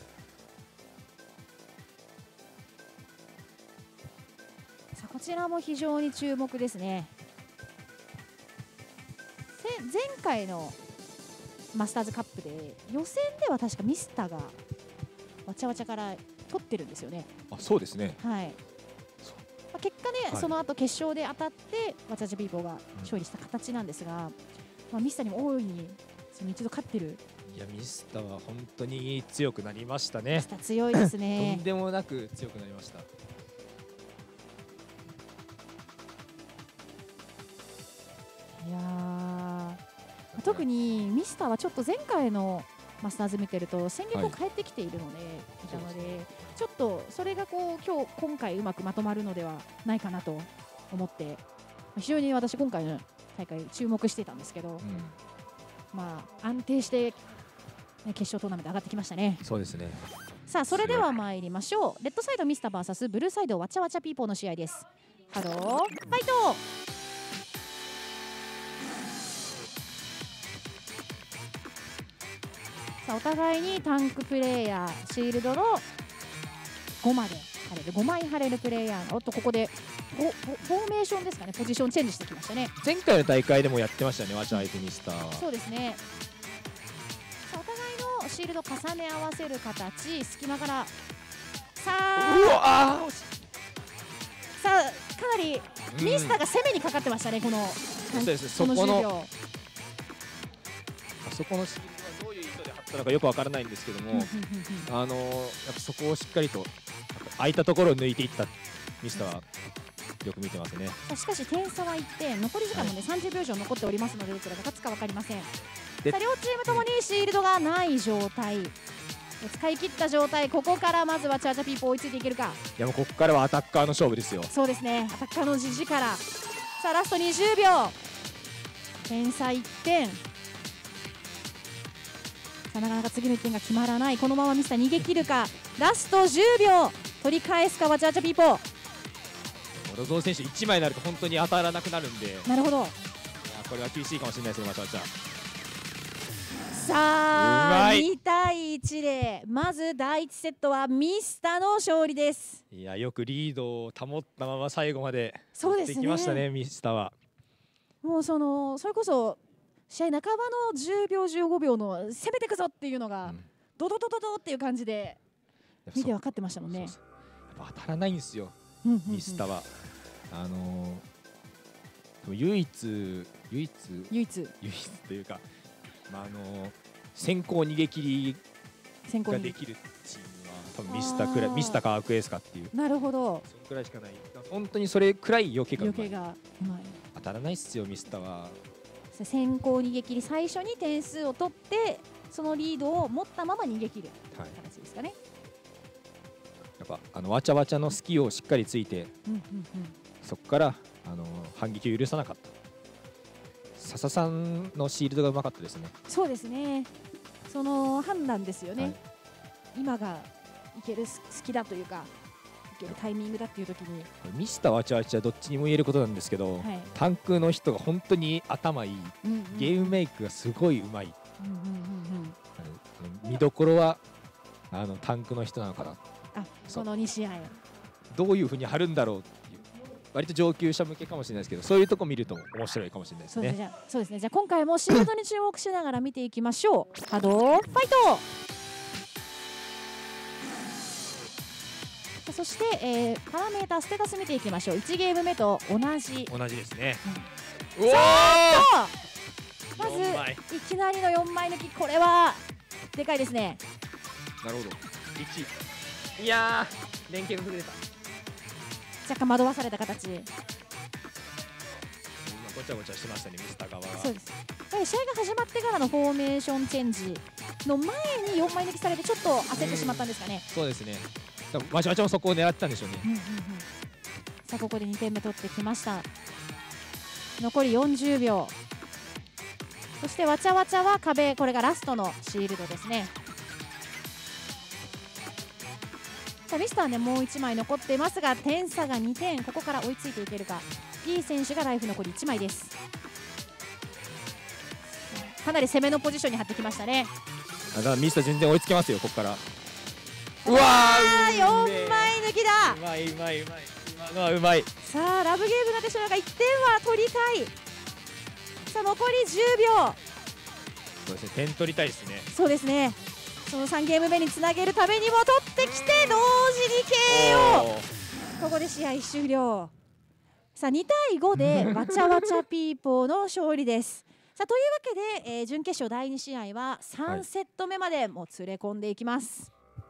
さあこちらも非常に注目ですね。前回のマスターズカップで予選では確かミスタがわちゃわちゃから取ってるんですよね。 あ、そうですね。 はい。まあ、結果ね、はい、その後決勝で当たってわちゃわちゃピーポーが勝利した形なんですが、うん、まあ、ミスタにも大いに一度勝ってる。 いや、ミスタは本当に強くなりましたね。 ミスタ強いですね。 とんでもなく強くなりました。 いやー、特にミスターはちょっと前回のマスターズ見てると戦略を変えてきているので、はい、いたので、ちょっとそれがこう今日今回うまくまとまるのではないかなと思って、非常に私今回の大会注目してたんですけど、うん、まあ安定して決勝トーナメント上がってきましたね。 そうですね。 さあそれでは参りましょう。レッドサイドミスター ブイエス ブルーサイドわちゃわちゃピーポーの試合です。ハローファイト。さあお互いにタンクプレイヤー、シールドのごまで貼れるごまい貼れるプレイヤーの、おっとここでフォ, フォーメーションですかね、ポジションチェンジしてきましたね。 前回の大会でもやってましたね、ワチャ相手にした。 そうですね。さあお互いのシールド重ね合わせる形、隙間からさあ、 うわあさあかなりミスターが攻めにかかってましたね、このそうです、そこのあそこのシールドはどういう意図で貼ったのかよくわからないんですけどもあのやっぱそこをしっかりと空いたところを抜いていったミスターはよく見てますね。 しかし点差はいってん、残り時間もね、はい、さんじゅうびょう以上残っておりますので、どちらが勝つか分かりません。さあ両チームともにシールドがない状態、使い切った状態、ここからまずはチャーチャーピーポー追いついていけるか。 いやもうここからはアタッカーの勝負ですよ。 そうですね、アタッカーのじから。さあラストにじゅうびょう、点差いってん。さあなかなか次のいってんが決まらない。このままミスター逃げ切るか。ラストじゅうびょう取り返すか、ワチャワチャピーポー。 ロゾー選手いちまいになると本当に当たらなくなるんで、 なるほど。いやこれは厳しいかもしれないですね、ワチャワチャ。 さあにたいいちでまずだいいちセットはミスタの勝利です。 いやよくリードを保ったまま最後までそうですね、 できましたね、ミスタは。 もうそのそれこそ試合半ばのじゅうびょうじゅうごびょうの攻めていくぞっていうのが、うん、ドドドドドっていう感じで見て分かってましたもんね。 やっぱ当たらないんですよ、ミスタは。あのー、唯一唯一唯一唯一というか、まああのー、先行逃げ切りができるチームは多分ミスタくらい、ミスタかアークエースかっていう。 なるほど。 そのくらいしかない。本当にそれくらい避けがうまい。 避けがうまい。 当たらないっすよ、ミスタは。 先行逃げ切り、最初に点数を取ってそのリードを持ったまま逃げ切る形ですかね。はい、 やっぱあのわちゃわちゃの隙をしっかりついて、うんうんうん、そこからあの反撃を許さなかった。笹さんのシールドがうまかったですね。 そうですね。その判断ですよね。はい、今がいける隙だというか、いけるタイミングだっていう時に。 ミスターわちゃわちゃどっちにも言えることなんですけど、はい、タンクの人が本当に頭いい、うんうん、ゲームメイクがすごいうまい。見どころはあのタンクの人なのかな。 あ、そのに試合どういうふうに張るんだろうっていう、割と上級者向けかもしれないですけど、そういうとこ見ると面白いかもしれないですね。 そうですね。そうですね。じゃあ今回もシールドに注目しながら見ていきましょう。波動ファイト。そして、えー、パラメータステータス見ていきましょう。いちゲーム目と同じ同じですね。 うん、うおー、まずいきなりのよんまい抜き、これはでかいですね。 なるほど。いちいやー連携が崩れた。 若干惑わされた形。 ごちゃごちゃしてましたね、ミスター側は。 そうです。試合が始まってからのフォーメーションチェンジの前によんまい抜きされてちょっと焦ってしまったんですかね。 うそうですね。わちゃわちゃもそこを狙ってたんでしょうね。うんうんうん、 さあここでにてんめ取ってきました。残りよんじゅうびょう。そしてわちゃわちゃは壁、これがラストのシールドですね。さあさあミスターねもういちまい残っていますが点差がにてん、ここから追いついていけるか。 P 選手がライフ残りいちまいです。かなり攻めのポジションに張ってきましたね。 あだからミスター全然追いつけますよここから。 うわーよんまい抜きだ。 うまいうまいうまい今のはうまい。 さあラブゲームになってしまうがいってんは取りたい。さあ残りじゅうびょう。 そうですね点取りたいですね。 そうですね。そのさんゲーム目につなげるためにも取ってきて同時に ケーオー。 ここで試合終了。さあにたいごでわちゃわちゃピーポーの勝利です。さあというわけで、えー、準決勝だいに試合はさんセット目までもつれ込んでいきます。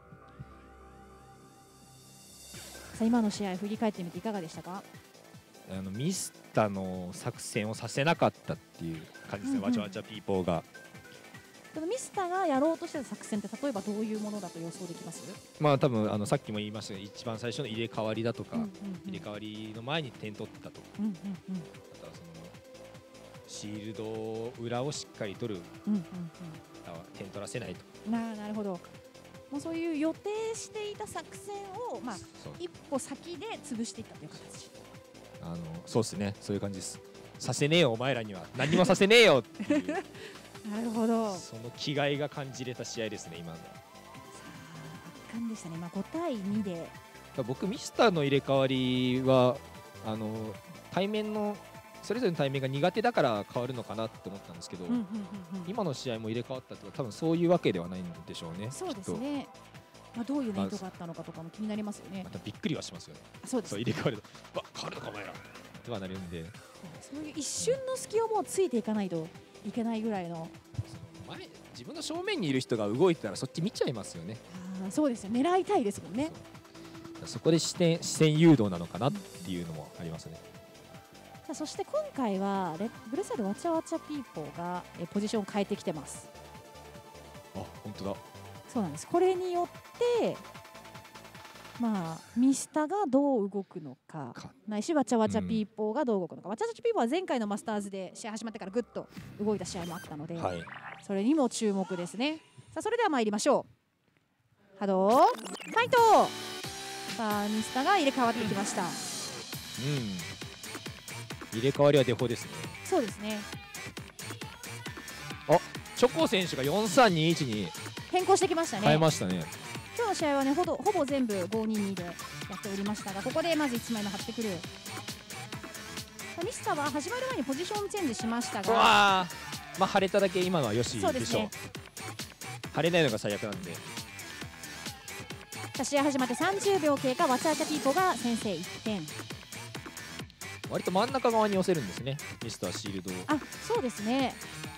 さあ今の試合振り返ってみていかがでしたか。 あのミスタの作戦をさせなかったっていう感じですね、うんうん、わちゃわちゃピーポーが。 でもミスターがやろうとしてた作戦って例えばどういうものだと予想できます？ まあ多分あのさっきも言いましたが一番最初の入れ替わりだとか、 うんうんうん、 入れ替わりの前に点取ったとか、うんうんうん、あとはそのシールド裏をしっかり取る、うんうんうん、点取らせないと。 な, なるほど。もうそういう予定していた作戦を、まあ、一歩先で潰していったという形。 あのそうですね、そういう感じです。させねえよお前らには何もさせねえよっていうなるほど。 その気概が感じれた試合ですね今の。さあ圧巻でしたね。まあ、ごたいにで僕ミスターの入れ替わりはあの対面のそれぞれの対面が苦手だから変わるのかなって思ったんですけど、うんうんうんうん、今の試合も入れ替わったとか多分そういうわけではないんでしょうね。 そうですね。まあ、どういう意図があったのかとかも気になりますよね。 またびっくりはしますよね。 そうです、 そう入れ替わるとわ変わるのかお前らとはなるんで、 そういう一瞬の隙をもうついていかないといけないぐらいの。 前自分の正面にいる人が動いてたらそっち見ちゃいますよね。 あそうですよ、狙いたいですもんね。 そ, そこで視点視線誘導なのかなっていうのもありますね。 さあそして今回はレブルーサイドわちゃわちゃピーポーがえポジションを変えてきてます。 あ本当だ。 そうなんです。これによってまあミスタがどう動くのかないしわちゃわちゃピーポーがどう動くのか、うん、わちゃわちゃピーポーは前回のマスターズで試合始まってからぐっと動いた試合もあったので、はい、それにも注目ですね。さあそれでは参りましょう。波動ファイト。さあミスタが入れ替わってきました。うん入れ替わりはデフォですね。 そうですね。 あチョコ選手がよんさんにいちに変更してきましたね。 変えましたね。 今日の試合はねほぼ、ほぼ全部ごににでやっておりましたが、ここでまずいちまい目張ってくる。ミスターは始まる前にポジションチェンジしましたが、 まあ晴れただけ今のはよしでしょう。そうですね。晴れないのが最悪なんで。 試合始まってさんじゅうびょう経過、わちゃわちゃピーポーが先制いってん。 割と真ん中側に寄せるんですねミスターシールドを。 あそうですね。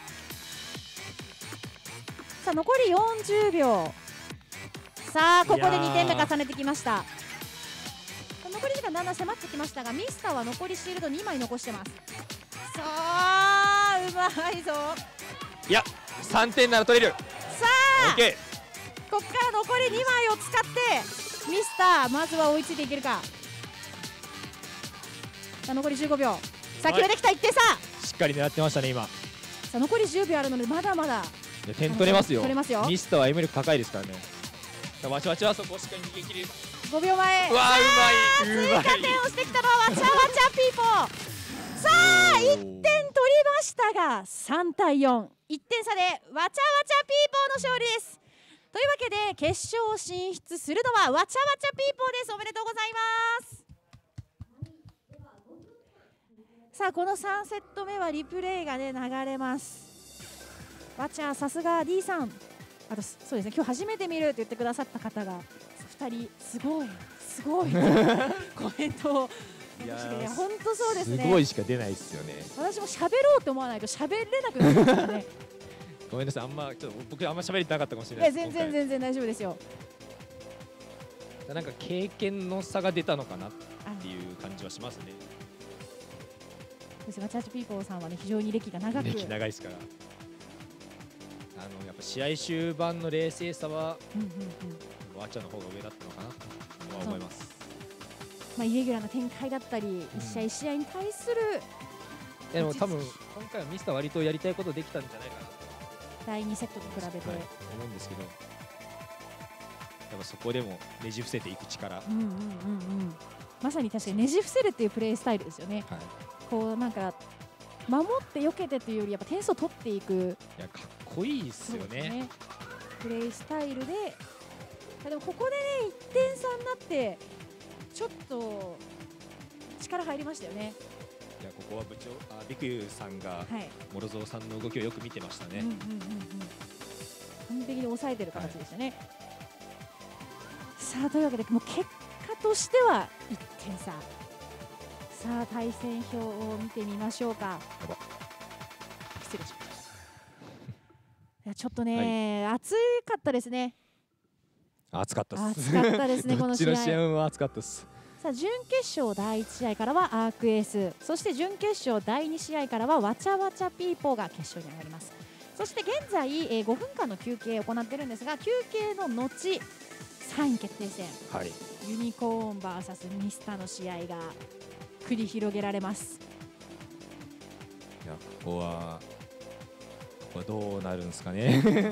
さあ残りよんじゅうびょう。さあここでにてんめ重ねてきました。残り時間だんだん迫ってきましたが、ミスターは残りシールドにまい残してます。さあうまいぞ。 いやさんてんなら取れる。 さあ、OK、ここから残りにまいを使ってミスターまずは追いついていけるか。さあ残りじゅうごびょう。さあ決めてきたいってん差、 しっかり狙ってましたね今。 さあ残りじゅうびょうあるのでまだまだ点取れますよ。 取れますよ。 ミスターは M 力高いですからね。わちゃわちゃはそこをしっかり逃げ切れる。 ごびょうまえ。 うわーうまい。 追加点をしてきたのはわちゃわちゃピーポー。さあいってん取りましたがさんたいよん、いってん差でわちゃわちゃピーポーの勝利です。というわけで決勝進出するのはわちゃわちゃピーポーです。おめでとうございます。さあこのさんセット目はリプレイがね流れます。わちゃさすが D さん、あとそうですね今日初めて見ると言ってくださった方がふたりすごいすごいコメントをいや本当そうですね。 すごいしか出ないですよね。 私も喋ろうと思わないと喋れなくなりましたねごめんなさい、あんまちょっと僕あんま喋れてなかったかもしれないです。 全然全然大丈夫ですよ。 なんか経験の差が出たのかなっていう感じはしますね。 わちゃわちゃピーポーさんはね非常に歴が長く歴長いですから、あのやっぱ試合終盤の冷静さは、うんうんうん、わちゃの方が上だったのかなとは思います。 まあ、イレギュラーな展開だったり、うん、一試合一試合に対するいやでも多分今回はミスター割とやりたいことできたんじゃないかなとだいにセットと比べて、はい、 思うんですけど、 ぱそこでもねじ伏せていく力、 うんうんうんうん、まさに確かにねじ伏せるっていうプレースタイルですよね。はい、こうなんか守って避けてというよりやっぱ点数を取っていく、 いやかっこいいですよね。ねプレースタイルで、でもここでねいってん差になってちょっと力入りましたよね。 いやここは部長あビクユーさんが諸蔵さんの動きをよく見てましたね。 完璧に抑えてる形でしたね。はい、さあというわけでもう結果としてはいってん差。さあ対戦表を見てみましょうか。失礼します。いやちょっとね、はい、暑かったですね。 暑かったです。 暑かったですねこの試合。 どっちの試合も暑かったです。 さあ準決勝だいいち試合からはアークエース、そして準決勝だいに試合からはわちゃわちゃピーポーが決勝に上がります。そして現在、えー、ごふんかんの休憩を行っているんですが、休憩の後さんい決定戦、はい、ユニコーン ブイエス ミスタの試合が繰り広げられます。 いやここはここはどうなるんですかね。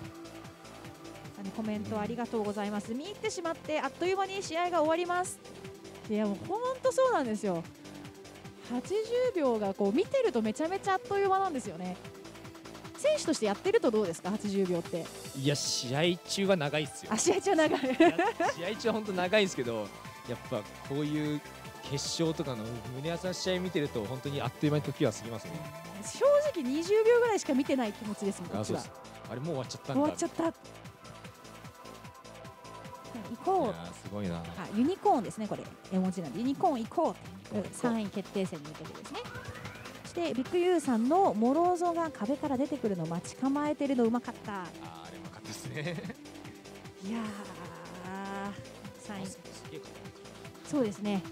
コメントありがとうございます。見入ってしまってあっという間に試合が終わります。いやもう本当そうなんですよ。はちじゅうびょうがこう見てるとめちゃめちゃあっという間なんですよね。選手としてやってるとどうですか、はちじゅうびょうって。 いや試合中は長いっすよ。 あ試合中は長い。 試合中は本当長いんですけど、やっぱこういう決勝とかの胸熱な試合見てると本当にあっという間に時は過ぎますね。 正直にじゅうびょうぐらいしか見てない気持ちですもん。こっちは。 あれもう終わっちゃったんだ。 終わっちゃった。行こう。 すごいな。あユニコーンですね、これ絵文字なんでユニコーン行こう。さんい決定戦に向けてですね。そしてビッグユーさんのモローゾが壁から出てくるのを待ち構えてるのうまかった。 ああれうまかったですね。 いやーさんいそうですね。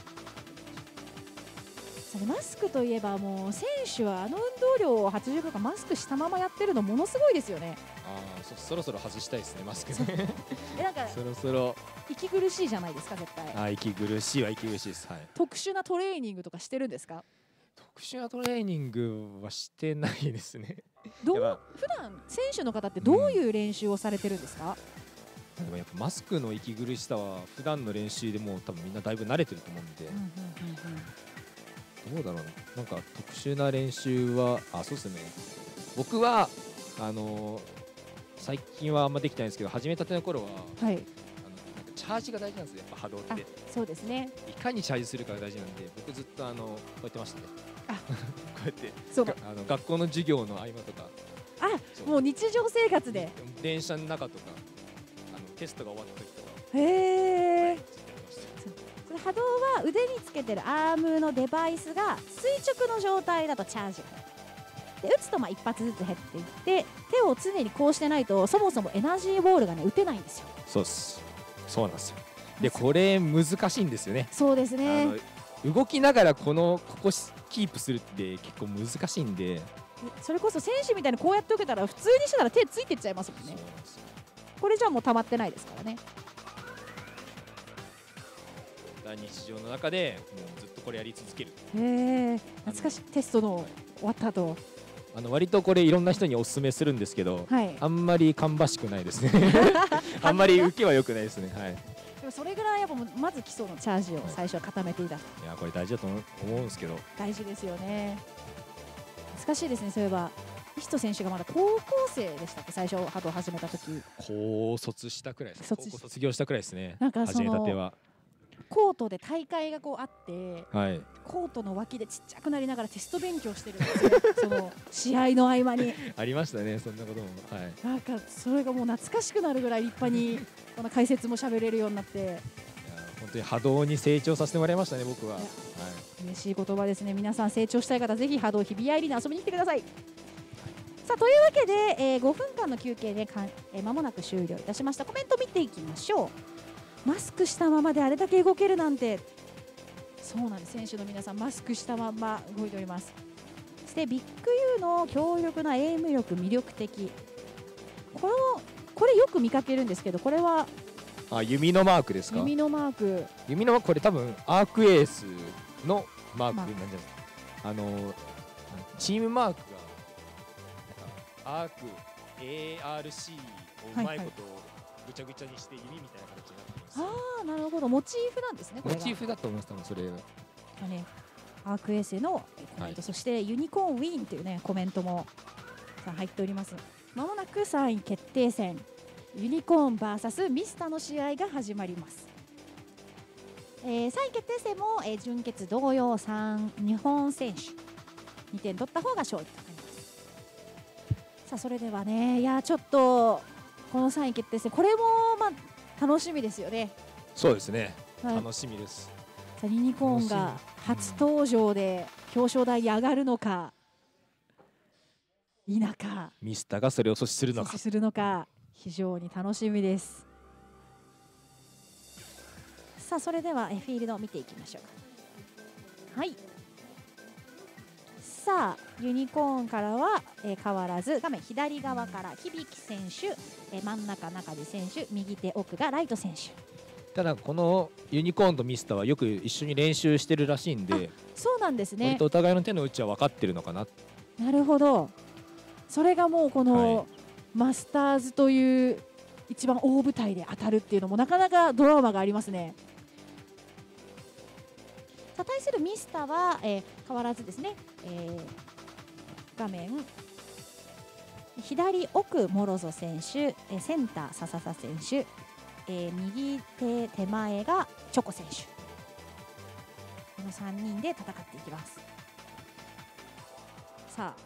マスクといえばもう選手はあの運動量をはちじゅうびょうかんマスクしたままやってるのものすごいですよね。 ああ そ, そろそろ外したいですねマスクね。 えなんかそろそろ息苦しいじゃないですか絶対。 あ息苦しいは息苦しいです、はい、 特殊なトレーニングとかしてるんですか。 特殊なトレーニングはしてないですね。 どう普段選手の方ってどういう練習をされてるんですか。 うん、でもやっぱマスクの息苦しさは普段の練習でも多分みんなだいぶ慣れてると思うんで、うんうんうんうん、どうだろうな、なんか特殊な練習はあそうですね。僕はあのー、最近はあんまできてないんですけど始めたての頃は、はい、あのなんかチャージが大事なんですよやっぱ波動って。 そうですね。いかにチャージするかが大事なんで僕ずっとあのこうやってましたね。あこうやってそうあの学校の授業の合間とかあもう日常生活で電車の中とかあのテストが終わった時とかへえ。波動は腕につけてるアームのデバイスが垂直の状態だとチャージで打つとまあ一発ずつ減っていって手を常にこうしてないとそもそもエナジーボールがね打てないんですよ。 そうっすそうなんですよ。でこれ難しいんですよね。 そうですね。 動きながらこのここキープするって結構難しいんで、 それこそ選手みたいにこうやって受けたら普通にしてたら手ついてっちゃいますもんね。これじゃもう溜まってないですからね。 日常の中でもうずっとこれやり続ける。 へえ懐かしい。テストの終わった後あの割とこれいろんな人にお勧めするんですけど、はい、あんまり芳しくないですね。あんまり受けは良くないですね。はい。 でもそれぐらいやっぱまず基礎のチャージを最初は固めていた。はい、 いやこれ大事だと思うんですけど。 大事ですよね。懐かしいですね。そういえばヒト選手がまだ高校生でしたっけ最初波動を始めた時。 高卒したくらいです。高校卒業したくらいですね。 なんか始めたては。 コートで大会がこうあって、 はい、 コートの脇でちっちゃくなりながらテスト勉強してるんですよ。その試合の合間にありましたねそんなことも、はい、 なんかそれがもう懐かしくなるぐらい立派にこの解説も喋れるようになって、いや本当に波動に成長させてもらいましたね僕は。はい、 嬉しい言葉ですね。皆さん成長したい方ぜひ波動日比谷入りに遊びに来てください。さあというわけで、えー、ごふんかんの休憩でかん、えー、間もなく終了いたしました。コメント見ていきましょう。マスクしたままであれだけ動けるなんて。そうなんです。選手の皆さんマスクしたまま動いております。そしてビッグユーの強力なエイム力魅力的。このこれよく見かけるんですけどこれはあ弓のマークですか。 弓のマーク弓のこれ多分アークエースのマークなんじゃないですか。あのチームマークがアーク エーアールシー をうまいことぐちゃぐちゃにして弓みたいな形になってます。 ああ、なるほど、モチーフなんですね。これがモチーフだと思います。多分それはね、アークエースのコメント、はい、そしてユニコーンウィーンというねコメントもさあ入っております。まもなくさんい決定戦、ユニコーン ブイエス ミスタの試合が始まります。えー、さんい決定戦も、えー、準決同様さん日本選手にてん取った方が勝利となります。さあそれではね、いやちょっとこのさんい決定戦、これもまあ楽しみですよね。 そうですね、 はい、 楽しみです。 さあユニコーンが初登場で表彰台に上がるのか否か、 ミスターがそれを阻止するのか阻止するのか、非常に楽しみです。さあそれではえフィールドを見ていきましょうか。はい、さあユニコーンからは、えー、変わらず画面左側から響選手、えー、真ん中中地選手、右手奥がライト選手。 ただこのユニコーンとミスターはよく一緒に練習してるらしいんで、 そうなんですね。 割とお互いの手の内は分かってるのかな。 なるほど、それがもうこの、はい、マスターズという一番大舞台で当たるっていうのもなかなかドラマがありますね。さあ対するミスターは、えー、変わらずですね、えー、画面左奥モロゾ選手、えー、センター笹佐選手、えー、右手手前がチョコ選手、このさんにんで戦っていきます。さあ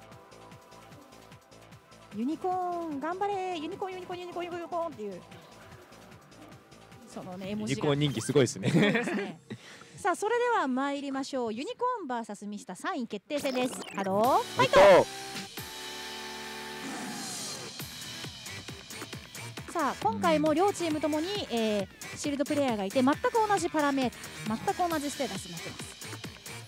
ユニコーン頑張れ、ユニコーンユニコーンユニコーンユニコーンっていうそのね絵文字がユニコーン人気すごいですね。 そうですね。さあそれでは参りましょう。ユニコーン ブイエス ミスターさんい決定戦です。ハローファイト。さあ今回も両チームともに、えー、シールドプレイヤーがいて全く同じパラメータ、全く同じステータスになってます。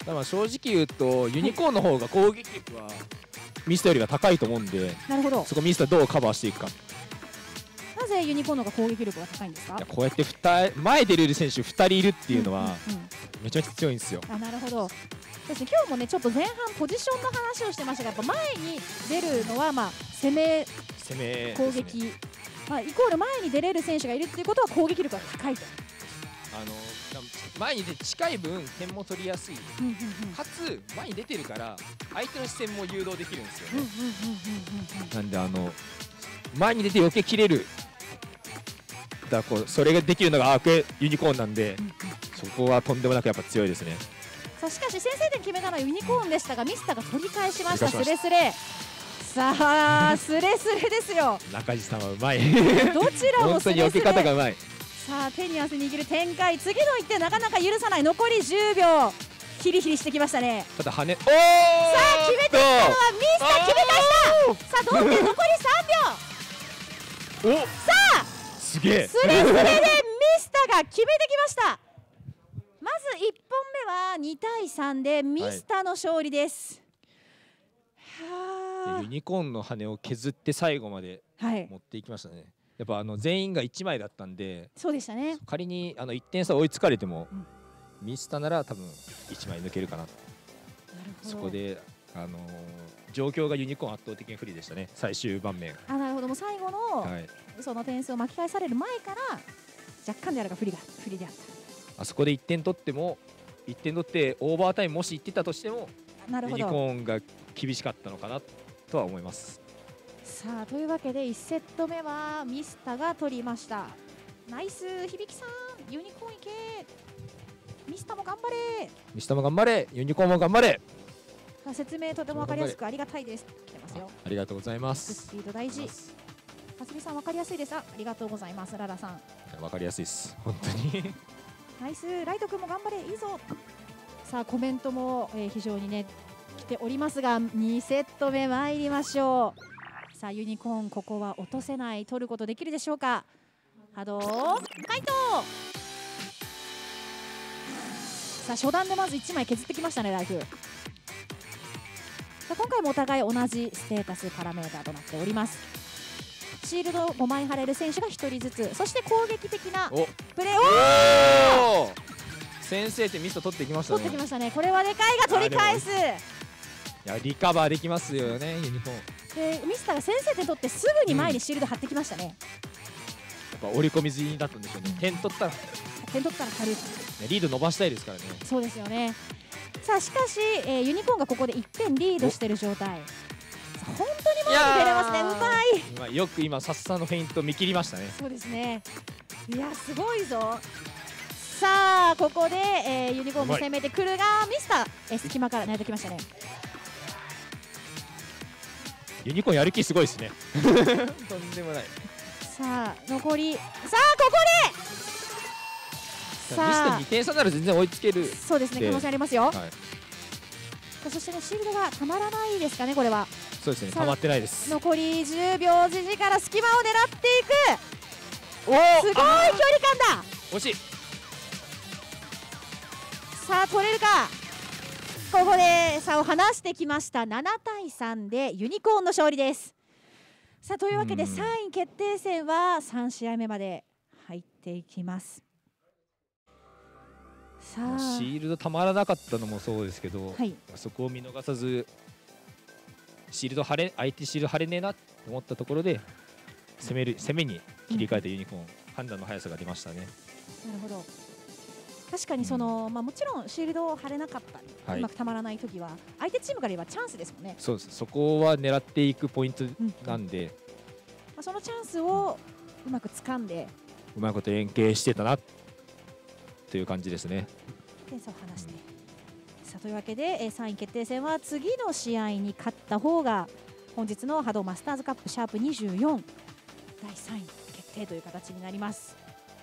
だから正直言うとユニコーンの方が攻撃力はミスターよりが高いと思うんで、 なるほど、 そこミスターどうカバーしていくか。 なぜユニコーンの方が攻撃力が高いんですか。 こうやってふた前出れる選手ふたりいるっていうのはめちゃめちゃ強いんですよ。 あ、なるほど。ですね、今日もねちょっと前半ポジションの話をしてましたが、やっぱ前に出るのはまあ攻め攻め攻撃、ね、まあイコール前に出れる選手がいるっていうことは攻撃力が高いと。 あの前に出て近い分点も取りやすい、 うんうんうん、 かつ前に出てるから相手の視線も誘導できるんですよね。なんであの前に出て余計切れる、だこうそれができるのがアークユニコーンなんで、うんうん、そこはとんでもなくやっぱ強いですね。 さあしかし先制点決めたのはユニコーンでしたが、ミスターが取り返しました。スレスレ、さあスレスレですよ。 中地さんはうまい。 どちらもスレスレ、本当に避け方がうまい。 さあ手に汗握る展開、次のいってなかなか許さない。残りじゅうびょう、ヒリヒリしてきましたね。 ただ羽、おー、さあ決めてきたのはミスター、決めました。さあ同点、残りさんびょう。お、さあすげえスレスレでミスターが決めてきました。まずいっぽんめはにたいさんでミスターの勝利です、 はい、ユニコーンの羽を削って最後まで持っていきましたね、はい、やっぱあの全員がいちまいだったんで、 そうでしたね。 仮にあのいってん差追いつかれても、うん、ミスターなら多分いちまい抜けるかな。なるほど。そこで、あのー、状況がユニコーン圧倒的に不利でしたね、最終盤面。 あ、なるほど。もう最後の、はい、その点数を巻き返される前から若干であるが不利が不利であった。 あそこでいってん取ってもいってん取ってオーバータイムもしいってたとしても、 なるほど、 ユニコーンが厳しかったのかなとは思います。 さあというわけでいちセット目はミスタが取りました。ナイス響さん、ユニコーンいけ、ミスタも頑張れ、 ミスタも頑張れ、ユニコーンも頑張れ。 説明とても分かりやすくありがたいです。来てますよ。 ありがとうございます。 スピード大事。蓮見さん分かりやすいです。あ、ありがとうございます。ララさん分かりやすいです本当に。 ナイス、ライト君も頑張れ、いいぞ。さあコメントも、えー、非常にね来ておりますが、にセット目参りましょう。さあユニコーン、ここは落とせない、取ることできるでしょうか。波動カイト。さあ初段でまずいちまい削ってきましたね、ライフ。さあ今回もお互い同じステータスパラメーターとなっております。シールドごまい貼れる選手がひとりずつ、そして攻撃的なプレーを先制点ミスト取ってきましたね。 取ってきましたね。これはでかいが取り返す。いやリカバーできますよね、ユニコーン。 でミスターが先制点取ってすぐに前にシールド貼ってきましたね、 うぱ折り込み済みだったんでしょうね。点取ったら、ね、 点取ったら軽いリード伸ばしたいですからね。 そうですよね。さあしかし、えー、ユニコーンがここでいってんリードしている状態。本当に前に出れますね。うまい。 うまい。よく今さっさのフェイント見切りましたね。 そうですね。いやすごいぞ。さあここで、えー、ユニコーンも攻めてくるがミスター、えー、隙間から投げてきましたね。 ユニコーンやる気すごいですね。とんでもない。 さあ残り、さあここでさあにてん差なら全然追いつける。 そうですね、可能性ありますよ。はい、そしてねシールドがたまらないですかね、これは。 そうですね、たまってないです。 残りじゅうびょう、ジジから隙間を狙っていく。おお、すごい距離感だ。 惜しい。 さあ取れるか。ここで差を離してきました。ななたいさんでユニコーンの勝利です。さあというわけでさんい決定戦はさんしあいめまで入っていきます。 さあシールドたまらなかったのもそうですけど、 はい、 そこを見逃さずシールド張れ相手シールド張れねえなと思ったところで攻める攻めに切り替えたユニコーン、うん、判断の速さが出ましたね。 なるほど。確かにその、うん、まあもちろんシールドを張れなかったり、はい、うまくたまらないときは相手チームから言えばチャンスですもんね。 そうです。そこは狙っていくポイントなんで、うん、まあそのチャンスをうまく掴んでうまいこと連携してたなという感じですね。 点差を離して、うん、さあというわけで、えー、さんい決定戦は次の試合に勝った方が本日の波動マスターズカップシャープにじゅうよんだいさんい決定という形になります。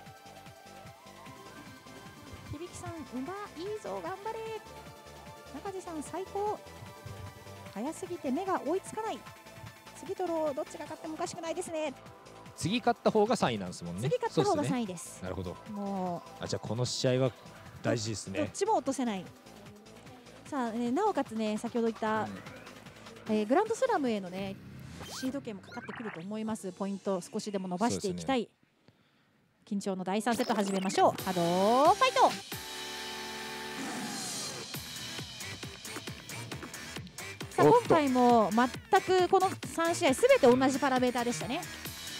響さん、うまいいぞ、頑張れ。中地さん、最高。早すぎて目が追いつかない。次取ろう、どっちが勝ってもおかしくないですね。 次勝った方がさんいなんですもんね。 次勝った方がさんいです。 なるほど。 もうあ、じゃあこの試合は大事ですね。 どっちも落とせない。さあ、ね、なおかつね、先ほど言った、うん、えー、グランドスラムへのねシード権もかかってくると思います。ポイントを少しでも伸ばしていきたい、ね、緊張のだいさんセット始めましょう。波動ファイト。さあ今回も全くこのさんしあいすべて同じパラメーターでしたね。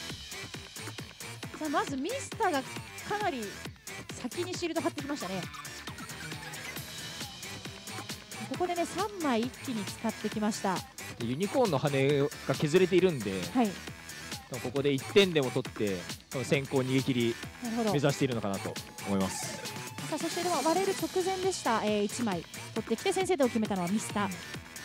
さあまずミスターがかなり先にシールド張ってきましたね。ここでねさんまい一気に使ってきました。 ユニコーンの羽が削れているんで、はい、ここでいってんでも取って先行逃げ切り目指しているのかなと思います。 さあそしてでは割れる直前でした、えー、いちまい取ってきて先制点を決めたのはミスター、うん、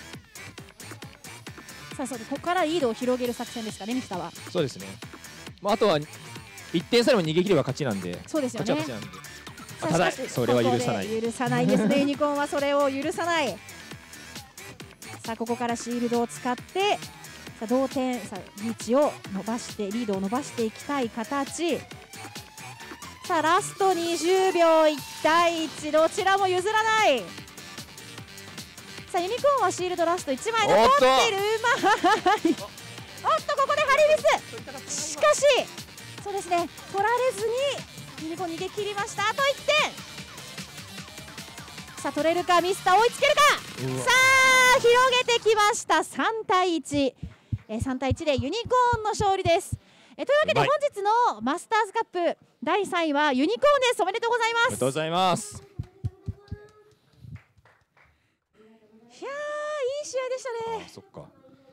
さあそうでここからリードを広げる作戦ですかね、ミスターは。 そうですね、まあ、あとはいってん差でも逃げ切れば勝ちなんで。 そうですよね。 勝ちは勝ちなんで、ただそれは許さない。 許さないですね。ユニコーンはそれを許さない。さあここからシールドを使ってさあ同点、さあリーチを伸ばしてリードを伸ばしていきたい形。さあラストにじゅうびょういちたいいち、どちらも譲らない。さあユニコーンはシールドラストいちまい残っている。うまい。おっとここでハリミス。しかしそうですね、取られずにユニコーン逃げ切りました。あといってん。さあ取れるか、ミスター追いつけるか。さあ広げてきました。さんたいいち、えー、さんたいいちでユニコーンの勝利です。えー、というわけで本日のマスターズカップだいさんいはユニコーンです。おめでとうございます。 おめでとうございます。 いやーいい試合でしたね。 あ、そっか。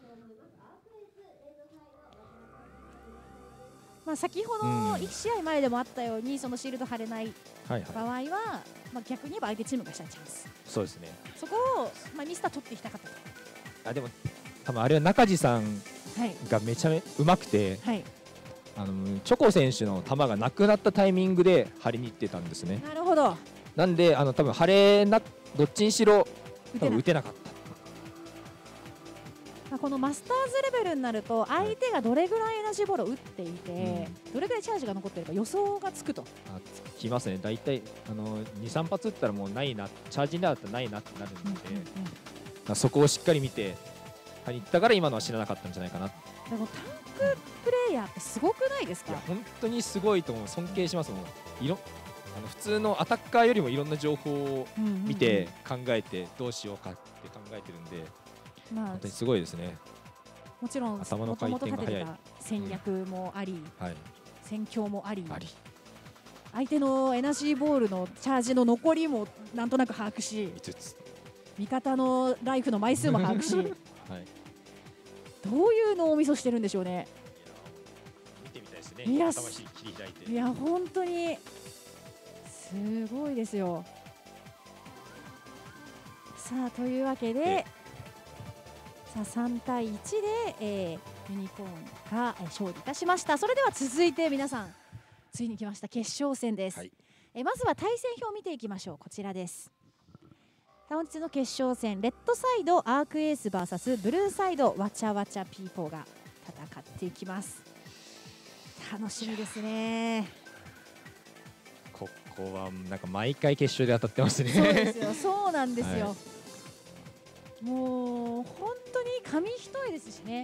まあ先ほどいち試合前でもあったように、そのシールド張れない場合は、はいはい、まあ逆に言えば相手チームがしたチャンス。 そうですね。 そこを、まあ、ミスター取っていきたかったと。 あ、でも多分あれは中地さんがめちゃめうまくて、はい、あのチョコ選手の球がなくなったタイミングで張りに行ってたんですね。 なるほど。 なんであの多分張れなどっちにしろ多分打てなかった。 このマスターズレベルになると相手がどれぐらいエナジーボールを打っていて、うん、どれぐらいチャージが残っているか予想がつくと。 あ、つきますね。大体あのにさん発打ったらもうないな、チャージになったらないなってなるので、うんうんうん、そこをしっかり見て張りに行ったから今のは知らなかったんじゃないかな。 でもタンクプレイヤーってすごくないですか。 いや本当にすごいと思う。尊敬しますもん。いろあの普通のアタッカーよりもいろんな情報を見て考えてどうしようかって考えてるんで、まあ、本当にすごいですね。 もちろん頭の回転が速い。 戦略もあり、うん、はい、 戦況もあり、 あり相手のエナジーボールのチャージの残りもなんとなく把握し、 いつつ味方のライフの枚数も把握し、はい、どういう脳みそしてるんでしょうね。 見てみたいですね。 いや魂切り開いて。 いや本当にすごいですよ。さあというわけで、さあさんたいいちで、えー、ユニコーンがえー勝利いたしました。それでは続いて皆さんついに来ました決勝戦です。はい、えー、まずは対戦表を見ていきましょう。こちらです。本日の決勝戦、レッドサイドアークエース ブイエス ブルーサイドわちゃわちゃピーポーが戦っていきます。楽しみですね。 ここはなんか毎回決勝で当たってますね。 そうですよ、そうなんですよ。はい、もう本当に紙一重ですしね。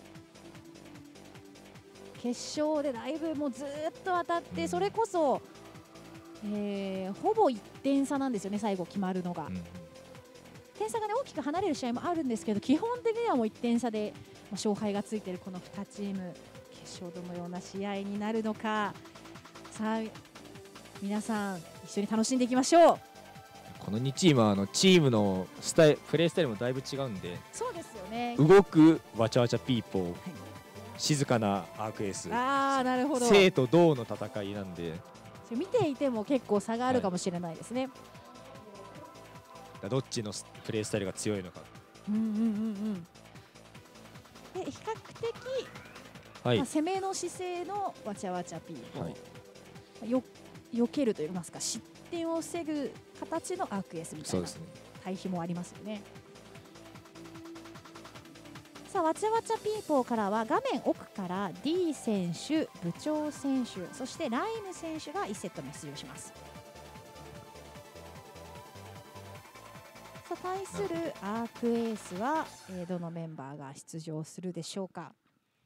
決勝でだいぶもうずっと当たって、うん、それこそ、えー、ほぼいってん差なんですよね、最後決まるのが。うん、点差が、ね、大きく離れる試合もあるんですけど、基本的にはもういってん差で、まあ、勝敗がついているこのにチーム、決勝どのような試合になるのか、さあ皆さん一緒に楽しんでいきましょう。 このにチームはあのチームのスタイプレースタイルもだいぶ違うんで、 そうですよね。 動くわちゃわちゃピーポー、はい、静かなアークエース、 あー、なるほど、 生と動の戦いなんで、 見ていても結構差があるかもしれないですね。 はい、どっちのプレースタイルが強いのか。 うんうんうんうん。で比較的、 はい、 まあ、攻めの姿勢のわちゃわちゃピーポー、はい、よ避けるといいますか失点を防ぐ形のアークエースみたいな対比もありますよね。さあわちゃわちゃピーポーからは画面奥から D 選手、部長選手、そしてライム選手がいちセット目出場します。さあ対するアークエースは、えー、どのメンバーが出場するでしょうか。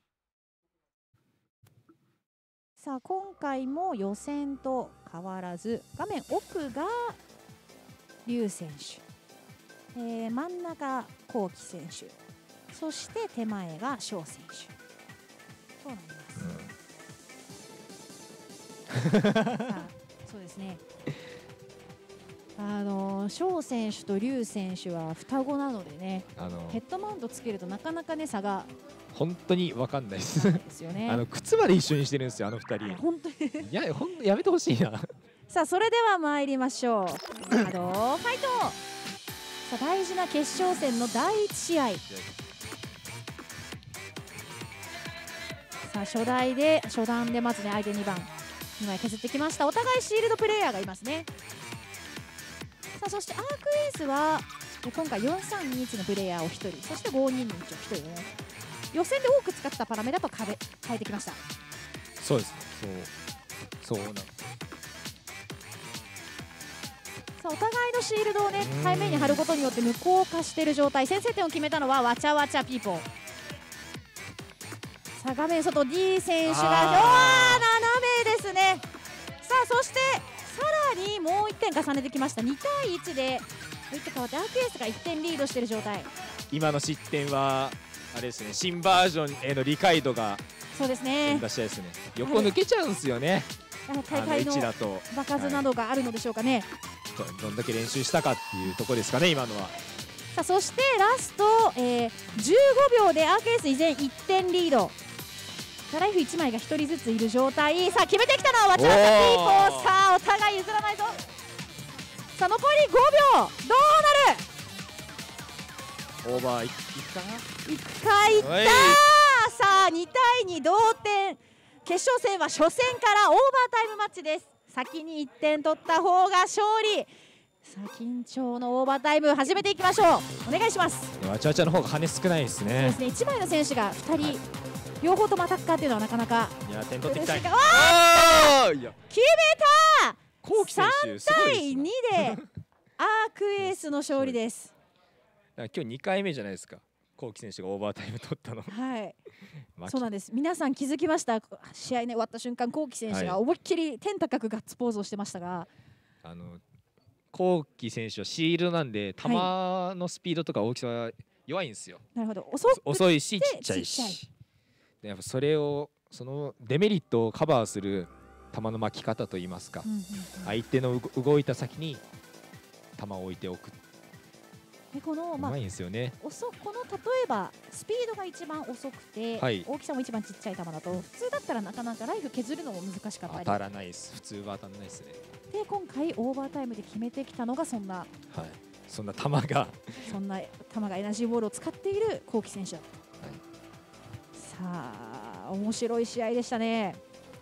さあ今回も予選と変わらず画面奥が劉選手、えー、真ん中幸輝選手、そして手前が翔選手となります。うん、さあそうですね。あの翔選手と劉選手は双子なのでね、あのヘッドマウントつけるとなかなかね差が本当に分かんないです。 ですよね。 あの靴まで一緒にしてるんですよ、あの二人。 本当にいや、本当やめてほしいな。 さあそれでは参りましょう。ハローファイト。さあ大事な決勝戦のだいいち試合。さあ初台で初段でまずね相手にばんにまい削ってきました。お互いシールドプレイヤーがいますね。さあそしてアークエースは今回よんさんにいちのプレイヤーをひとり、そしてごににいちをひとりね。予選で多く使ったパラメだと壁変えてきました。 そうですね。そうそうなんです。 さあお互いのシールドをね背面に貼ることによって無効化している状態。先制点を決めたのはわちゃわちゃピーポー。さあ画面外 D 選手が斜めですね。さあそしてさらにもういってん重ねてきました。にたいいちで打って変わってアークエースがいってんリードしている状態。 今の失点はあれですね、新バージョンへの理解度がそうですね。 出したいですね。横抜けちゃうんですよね。 大会の場数などがあるのでしょうかね。 はい、どんだけ練習したかっていうところですかね、今のは。 さあそしてラスト、えー、じゅうごびょうでアークエース依然いってんリード。ライフいちまいがひとりずついる状態。さあ決めてきたのはわちゃわちゃピーポー。さあお互い譲らないぞ。さあ残りごびょうどうなる。 オーバーいくかいくかいったー。さあにたいに同点。決勝戦は初戦からオーバータイムマッチです。先にいってん取った方が勝利。さあ緊張のオーバータイム始めていきましょう。お願いします。 わちゃわちゃの方が羽少ないですね。 そうですね。いちまいの選手がふたり、はい、両方ともアタッカーっていうのはなかなか。 いや点取っていきたい。 決めた。さんたいにでアークエースの勝利です。 今日にかいめじゃないですか。幸輝選手がオーバータイム取ったの。 はい。そうなんです。皆さん気づきました。試合ね終わった瞬間幸輝選手が思いっきり天高くガッツポーズをしてましたが、はい、 あの幸輝選手はシールドなんで球のスピードとか大きさは弱いんですよ。 なるほど。 遅いしちっちゃいし。でやっぱそれをそのデメリットをカバーする球の巻き方といいますか、うんうんうん、相手の動いた先に球を置いておく。 でこの、まあ、 うまいんですよね。 遅この例えばスピードが一番遅くて、はい、大きさも一番ちっちゃい球だと普通だったらなかなかライフ削るのも難しかったり、 当たらないです。普通は当たらないですね。 で今回オーバータイムで決めてきたのがそんな、はい、 そんな球がそんな球がエナジーボールを使っている幸輝選手だった、はい、さあ面白い試合でしたね。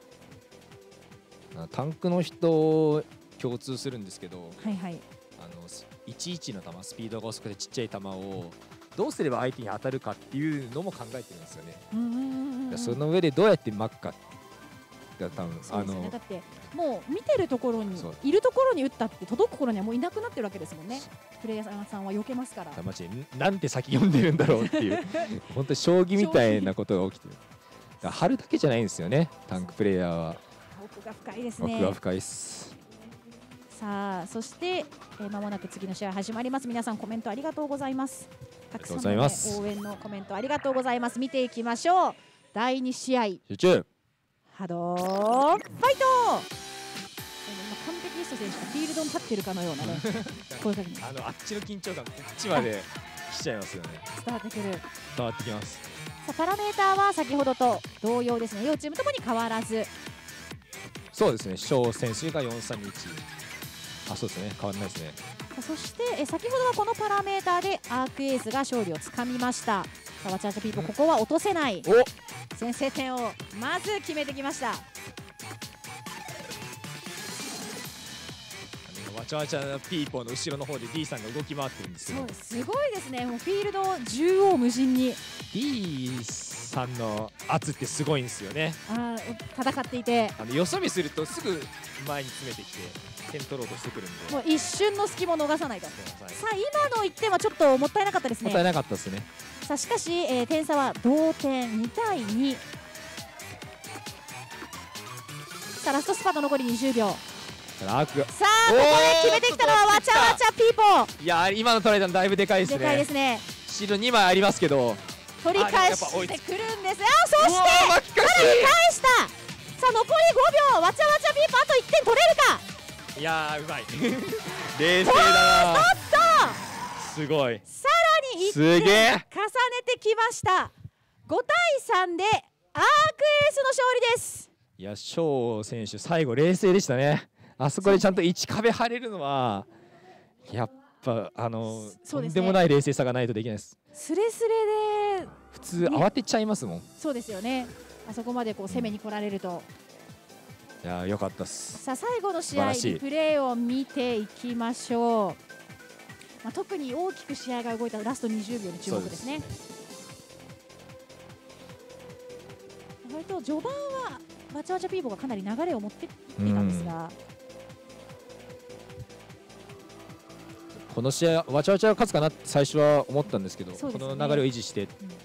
タンクの人共通するんですけど、 はいはい、 あのいちいちの球、スピードが遅くてちっちゃい球をどうすれば相手に当たるかっていうのも考えてるんですよね。うんうんうんうん、その上でどうやって巻くかが多分、 そうですね、あのだってもう見てるところにいるところに打ったって届く頃にはもういなくなってるわけですもんね。プレイヤーさんは避けますから。 マジでなんて先読んでるんだろうっていう本当に将棋みたいなことが起きてる。だから張るだけじゃないんですよね、タンクプレイヤーは。 奥が深いですね。 奥が深いです。 さあそして、えー、間もなく次の試合始まります。皆さんコメントありがとうございます。たくさんの、ね、応援のコメントありがとうございます。見ていきましょう。だいに試合集中波動ファイト。今完璧リスト選手がフィールドに立ってるかのようなね声かけあのあっちの緊張感こっちまで来ちゃいますよね。 伝わってくる。 伝わってきます。 さあパラメーターは先ほどと同様ですね。両チームともに変わらず。 そうですね。翔選手がよんさんにいち。あ、そうですね。変わらないですね。 そしてえ先ほどはこのパラメーターでアークエースが勝利をつかみました。さあワチャワチャピーポーここは落とせない。お先制点をまず決めてきました。 ワチャワチャピーポーの後ろの方で D さんが動き回ってるんですけど、 そうすごいですね。もうフィールド縦横無尽に D さんの圧ってすごいんですよね。 あ戦っていてあのよそ見するとすぐ前に詰めてきて点取ろうとしてくるんで、 もう一瞬の隙も逃さないと。さあ今のいってんはちょっともったいなかったですね。 もったいなかったですね。 さあしかし、えー、点差は同点にたいに。さあラストスパート残りにじゅうびょう。さあここで決めてきたのはワチャワチャピーポー。 いや今のトライダンだいぶでかいですね。 でかいですね。 シールにまいありますけど取り返してくるんです。あそしてさらに返した。さあ残りごびょう。ワチャワチャピーポーあといってん取れるか。 いやーうまい冷静だな。すごい。 さらにいってん重ねてきました。ごたいさんでアークエースの勝利です。 いや翔選手最後冷静でしたね。あそこでちゃんといち壁張れるのはやっぱあの、ね、とんでもない冷静さがないとできないです。 スレスレで普通慌てちゃいますもん。 そうですよね。あそこまでこう攻めに来られると、 うん、いや良かったっす。 さあ最後の試合リプレーを見ていきましょう。まあ、特に大きく試合が動いたラストにじゅうびょうに注目ですね。割と序盤はワチャワチャピーポーがかなり流れを持っていっていたんですが、 この試合ワチャワチャが勝つかなって最初は思ったんですけど、ね、この流れを維持して、うん、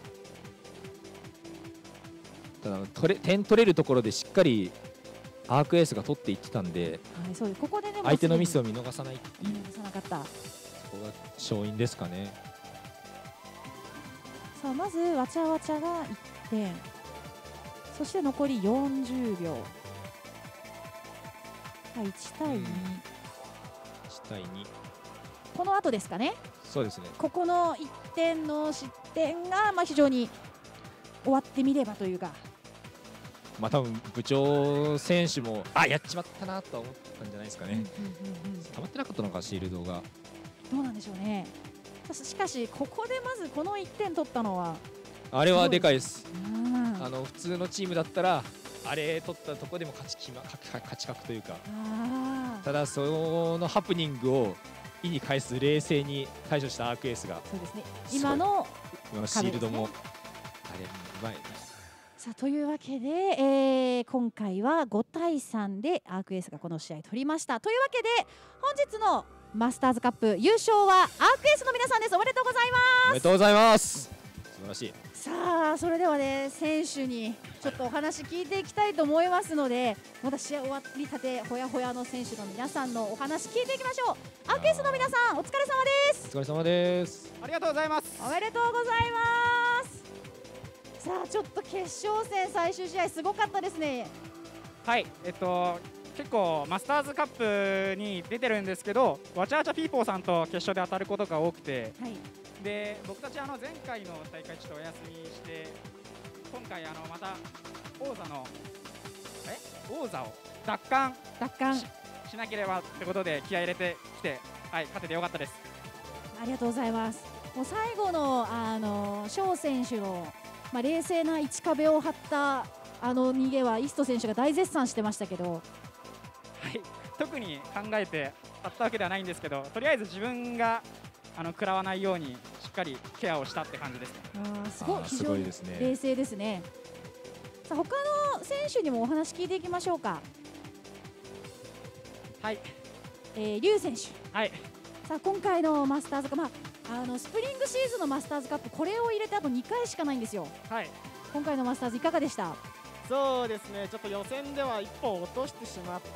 ただ取れ点取れるところでしっかりアークエースが取っていってたんで、 はい、そうです。ここでね相手のミスを見逃さないっていう、 見逃さなかった。 そこが勝因ですかね。 さあまずワチャワチャがいってん、そして残りよんじゅうびょう。いちたいに、うん、いちたいにこの後ですかね。 そうですね。 ここのいってんの失点がまあ非常に終わってみればというか、 まあ多分部長選手もあやっちまったなとは思ったんじゃないですかね。溜まってなかったのかシールドが。 どうなんでしょうね。しかしここでまずこのいってん取ったのはあれはでかいです。あの普通のチームだったらあれ取ったとこでも勝ちきま勝ち確というか、ただそのハプニングを意に返す冷静に対処したアークエースが、 そうですね。今のシールドもあれうまい。 さあというわけで、えー、今回はごたいさんでアークエースがこの試合取りました。というわけで本日のマスターズカップ優勝はアークエースの皆さんです。おめでとうございます。 おめでとうございます。素晴らしい。 さあそれではね選手にちょっとお話聞いていきたいと思いますので、まだ試合終わりたてほやほやの選手の皆さんのお話聞いていきましょう。アークエースの皆さんお疲れ様です。 お疲れ様です。 ありがとうございます。 おめでとうございます。 さあちょっと決勝戦最終試合すごかったですね。 はい、えっと結構マスターズカップに出てるんですけど、わちゃわちゃピーポーさんと決勝で当たることが多くて、 はい、 で僕たちあの前回の大会ちょっとお休みして今回あのまた王座のえ王座を奪還奪還し, しなければってことで気合い入れてきて、はい、勝ててよかったです。 ありがとうございます。もう最後のあの翔選手の、まあ、冷静な一壁を張ったあの逃げはイスト選手が大絶賛してましたけど、 はい、特に考えてやったわけではないんですけど、とりあえず自分があの食らわないようにしっかりケアをしたって感じですね。 あすごい、非す常にごいですね。 冷静ですね。さあ他の選手にもお話聞いていきましょうか。 はい、 えー、リュウ選手、 はい、 さあ今回のマスターズカップ、まあ、あのスプリングシーズンのマスターズカップこれを入れてあとにかいしかないんですよ。 はい、 今回のマスターズいかがでした？ そうですね、ちょっと予選ではいっぽん落としてしまって、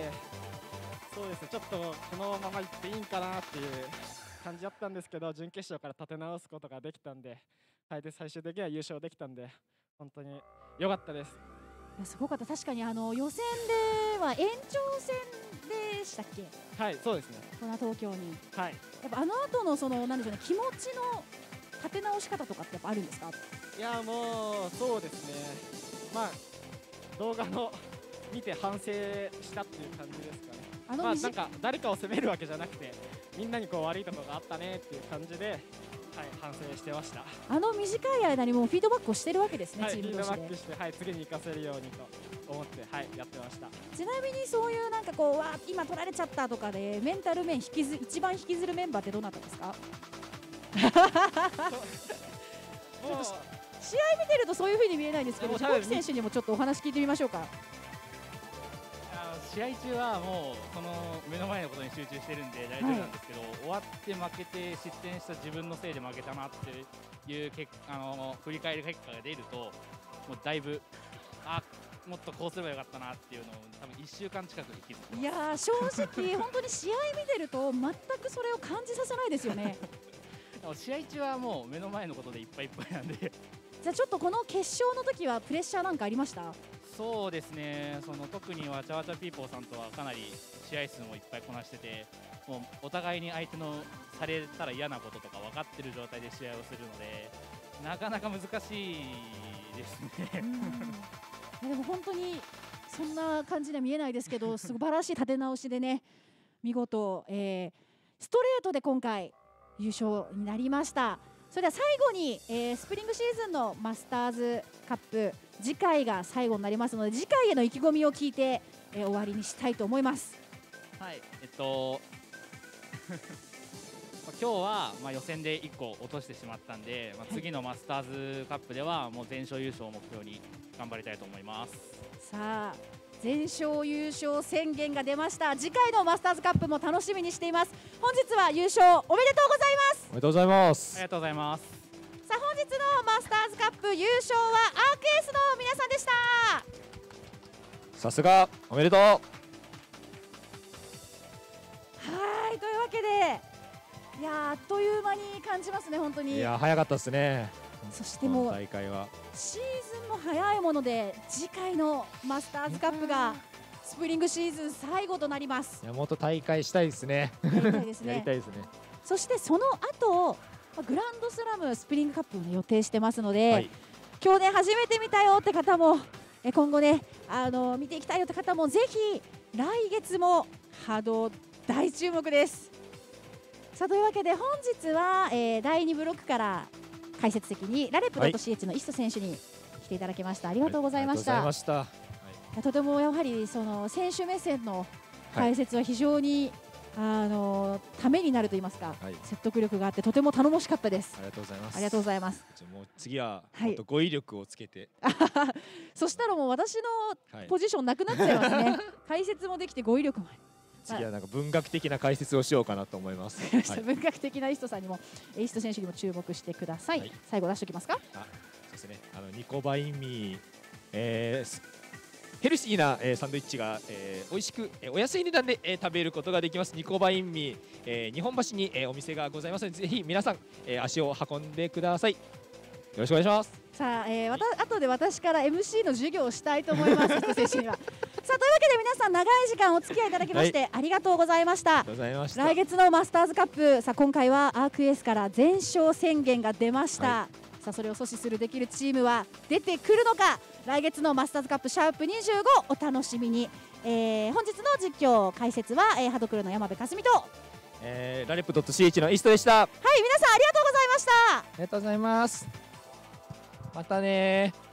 そうですね、ちょっとこのままいっていいんかなっていう感じだったんですけど、準決勝から立て直すことができたんで、はい、で最終的には優勝できたんで、本当に良かったです。 いやすごかった。確かにあの予選では延長戦でしたっけ？ はい、そうですね。 この東京に。 はい。 やっぱあの後のそのなんでしょうね、気持ちの立て直し方とかってやっぱあるんですか？ いやもうそうですね。まあ動画の見て反省したっていう感じですかね。 あのまあなんか誰かを責めるわけじゃなくて、みんなにこう悪いところがあったねっていう感じで、はい、反省してました。 あの短い間にもうフィードバックをしてるわけですね、 はい、 チーム同士で。 フィードバックして、はい、次に活かせるようにと思って、はい、やってました。 ちなみにそういうなんかこうわ今取られちゃったとかでメンタル面引きず一番引きずるメンバーってどなたですか？ちょっと試合見てるとそういう風に見えないんですけど、飛行機選手にもちょっとお話聞いてみましょうか。 試合中はもうその目の前のことに集中してるんで大丈夫なんですけど、はい、終わって負けて失点した自分のせいで負けたなっていう結あの振り返り結果が出ると、もうだいぶあもっとこうすればよかったなっていうのを多分いっしゅうかん近くで気づきます。 いやー正直本当に試合見てると全くそれを感じさせないですよね。 試合中はもう目の前のことでいっぱいいっぱいなんでじゃあちょっとこの決勝の時はプレッシャーなんかありました？ そうですね、その特にわちゃわちゃピーポーさんとはかなり試合数もいっぱいこなしてて、もうお互いに相手のされたら嫌なこととか分かってる状態で試合をするので、なかなか難しいですね。 うんでも本当にそんな感じには見えないですけど、素晴らしい立て直しでね、見事、えー、ストレートで今回優勝になりました。それでは最後に、えー、スプリングシーズンのマスターズカップ次回が最後になりますので、次回への意気込みを聞いて、えー、終わりにしたいと思います。 はい、えっと今日はまあ予選でいっこ落としてしまったんで、まあ、次のマスターズカップではもう全勝優勝を目標に頑張りたいと思います。 さあ全勝優勝宣言が出ました。次回のマスターズカップも楽しみにしています。本日は優勝おめでとうございます。 おめでとうございます。 ありがとうございます。 さあ本日のマスターズカップ優勝はアークエースの皆さんでした。 さすがおめでとう。 はいというわけで、いやあっという間に感じますね本当に。 いや早かったですね。 そしてもう大会はシーズンも早いもので、次回のマスターズカップがスプリングシーズン最後となります。 いやもっと大会したいですね。 やりたいですね。 やりたいですね。 そしてその後グランドスラムスプリングカップを予定してますので、はい、今日ね初めて見たよって方も今後ねあの見ていきたいよって方もぜひ来月も波動大注目です。さあというわけで本日は、えー、だいにブロックから解説席にラレップ .ch のイスト選手に来ていただきました。ありがとうございました。はい、とてもやはりその選手目線の解説は非常に、はい、あのためになると言いますか、はい、説得力があってとても頼もしかったです。 ありがとうございます。 ありがとうございます。 じゃもう次はもっと語彙力をつけて、 はい、そしたらもう私のポジションなくなっちゃいますね。解説もできて語彙力も。 次はなんか文学的な解説をしようかなと思います。 はい、文学的なイストさんにもイスト選手にも注目してください。はい、最後出しておきますか。 あ、そうですね。あのニコバインミー、えー、ヘルシーな、えー、サンドイッチが、えー、美味しく、えー、お安い値段で、えー、食べることができますニコバインミー、えー、日本橋に、えー、お店がございますのでぜひ皆さん、えー、足を運んでください。 ろしくお願いします。 さあ、えー、わた後で私から エムシー の授業をしたいと思います。選手には。さあ、というわけで皆さん長い時間お付き合いいただきまして、はい、ありがとうございました。 ありがとうございました。 来月のマスターズカップ、さあ今回はアークエースから全勝宣言が出ました。はい、さあそれを阻止するできるチームは出てくるのか。来月のマスターズカップシャープにじゅうごお楽しみに。えー、本日の実況解説は、えー、ハドクルの山部かすみと、 えー、ラレップ .ch のイーストでした。 はい、皆さんありがとうございました。 ありがとうございます。またね。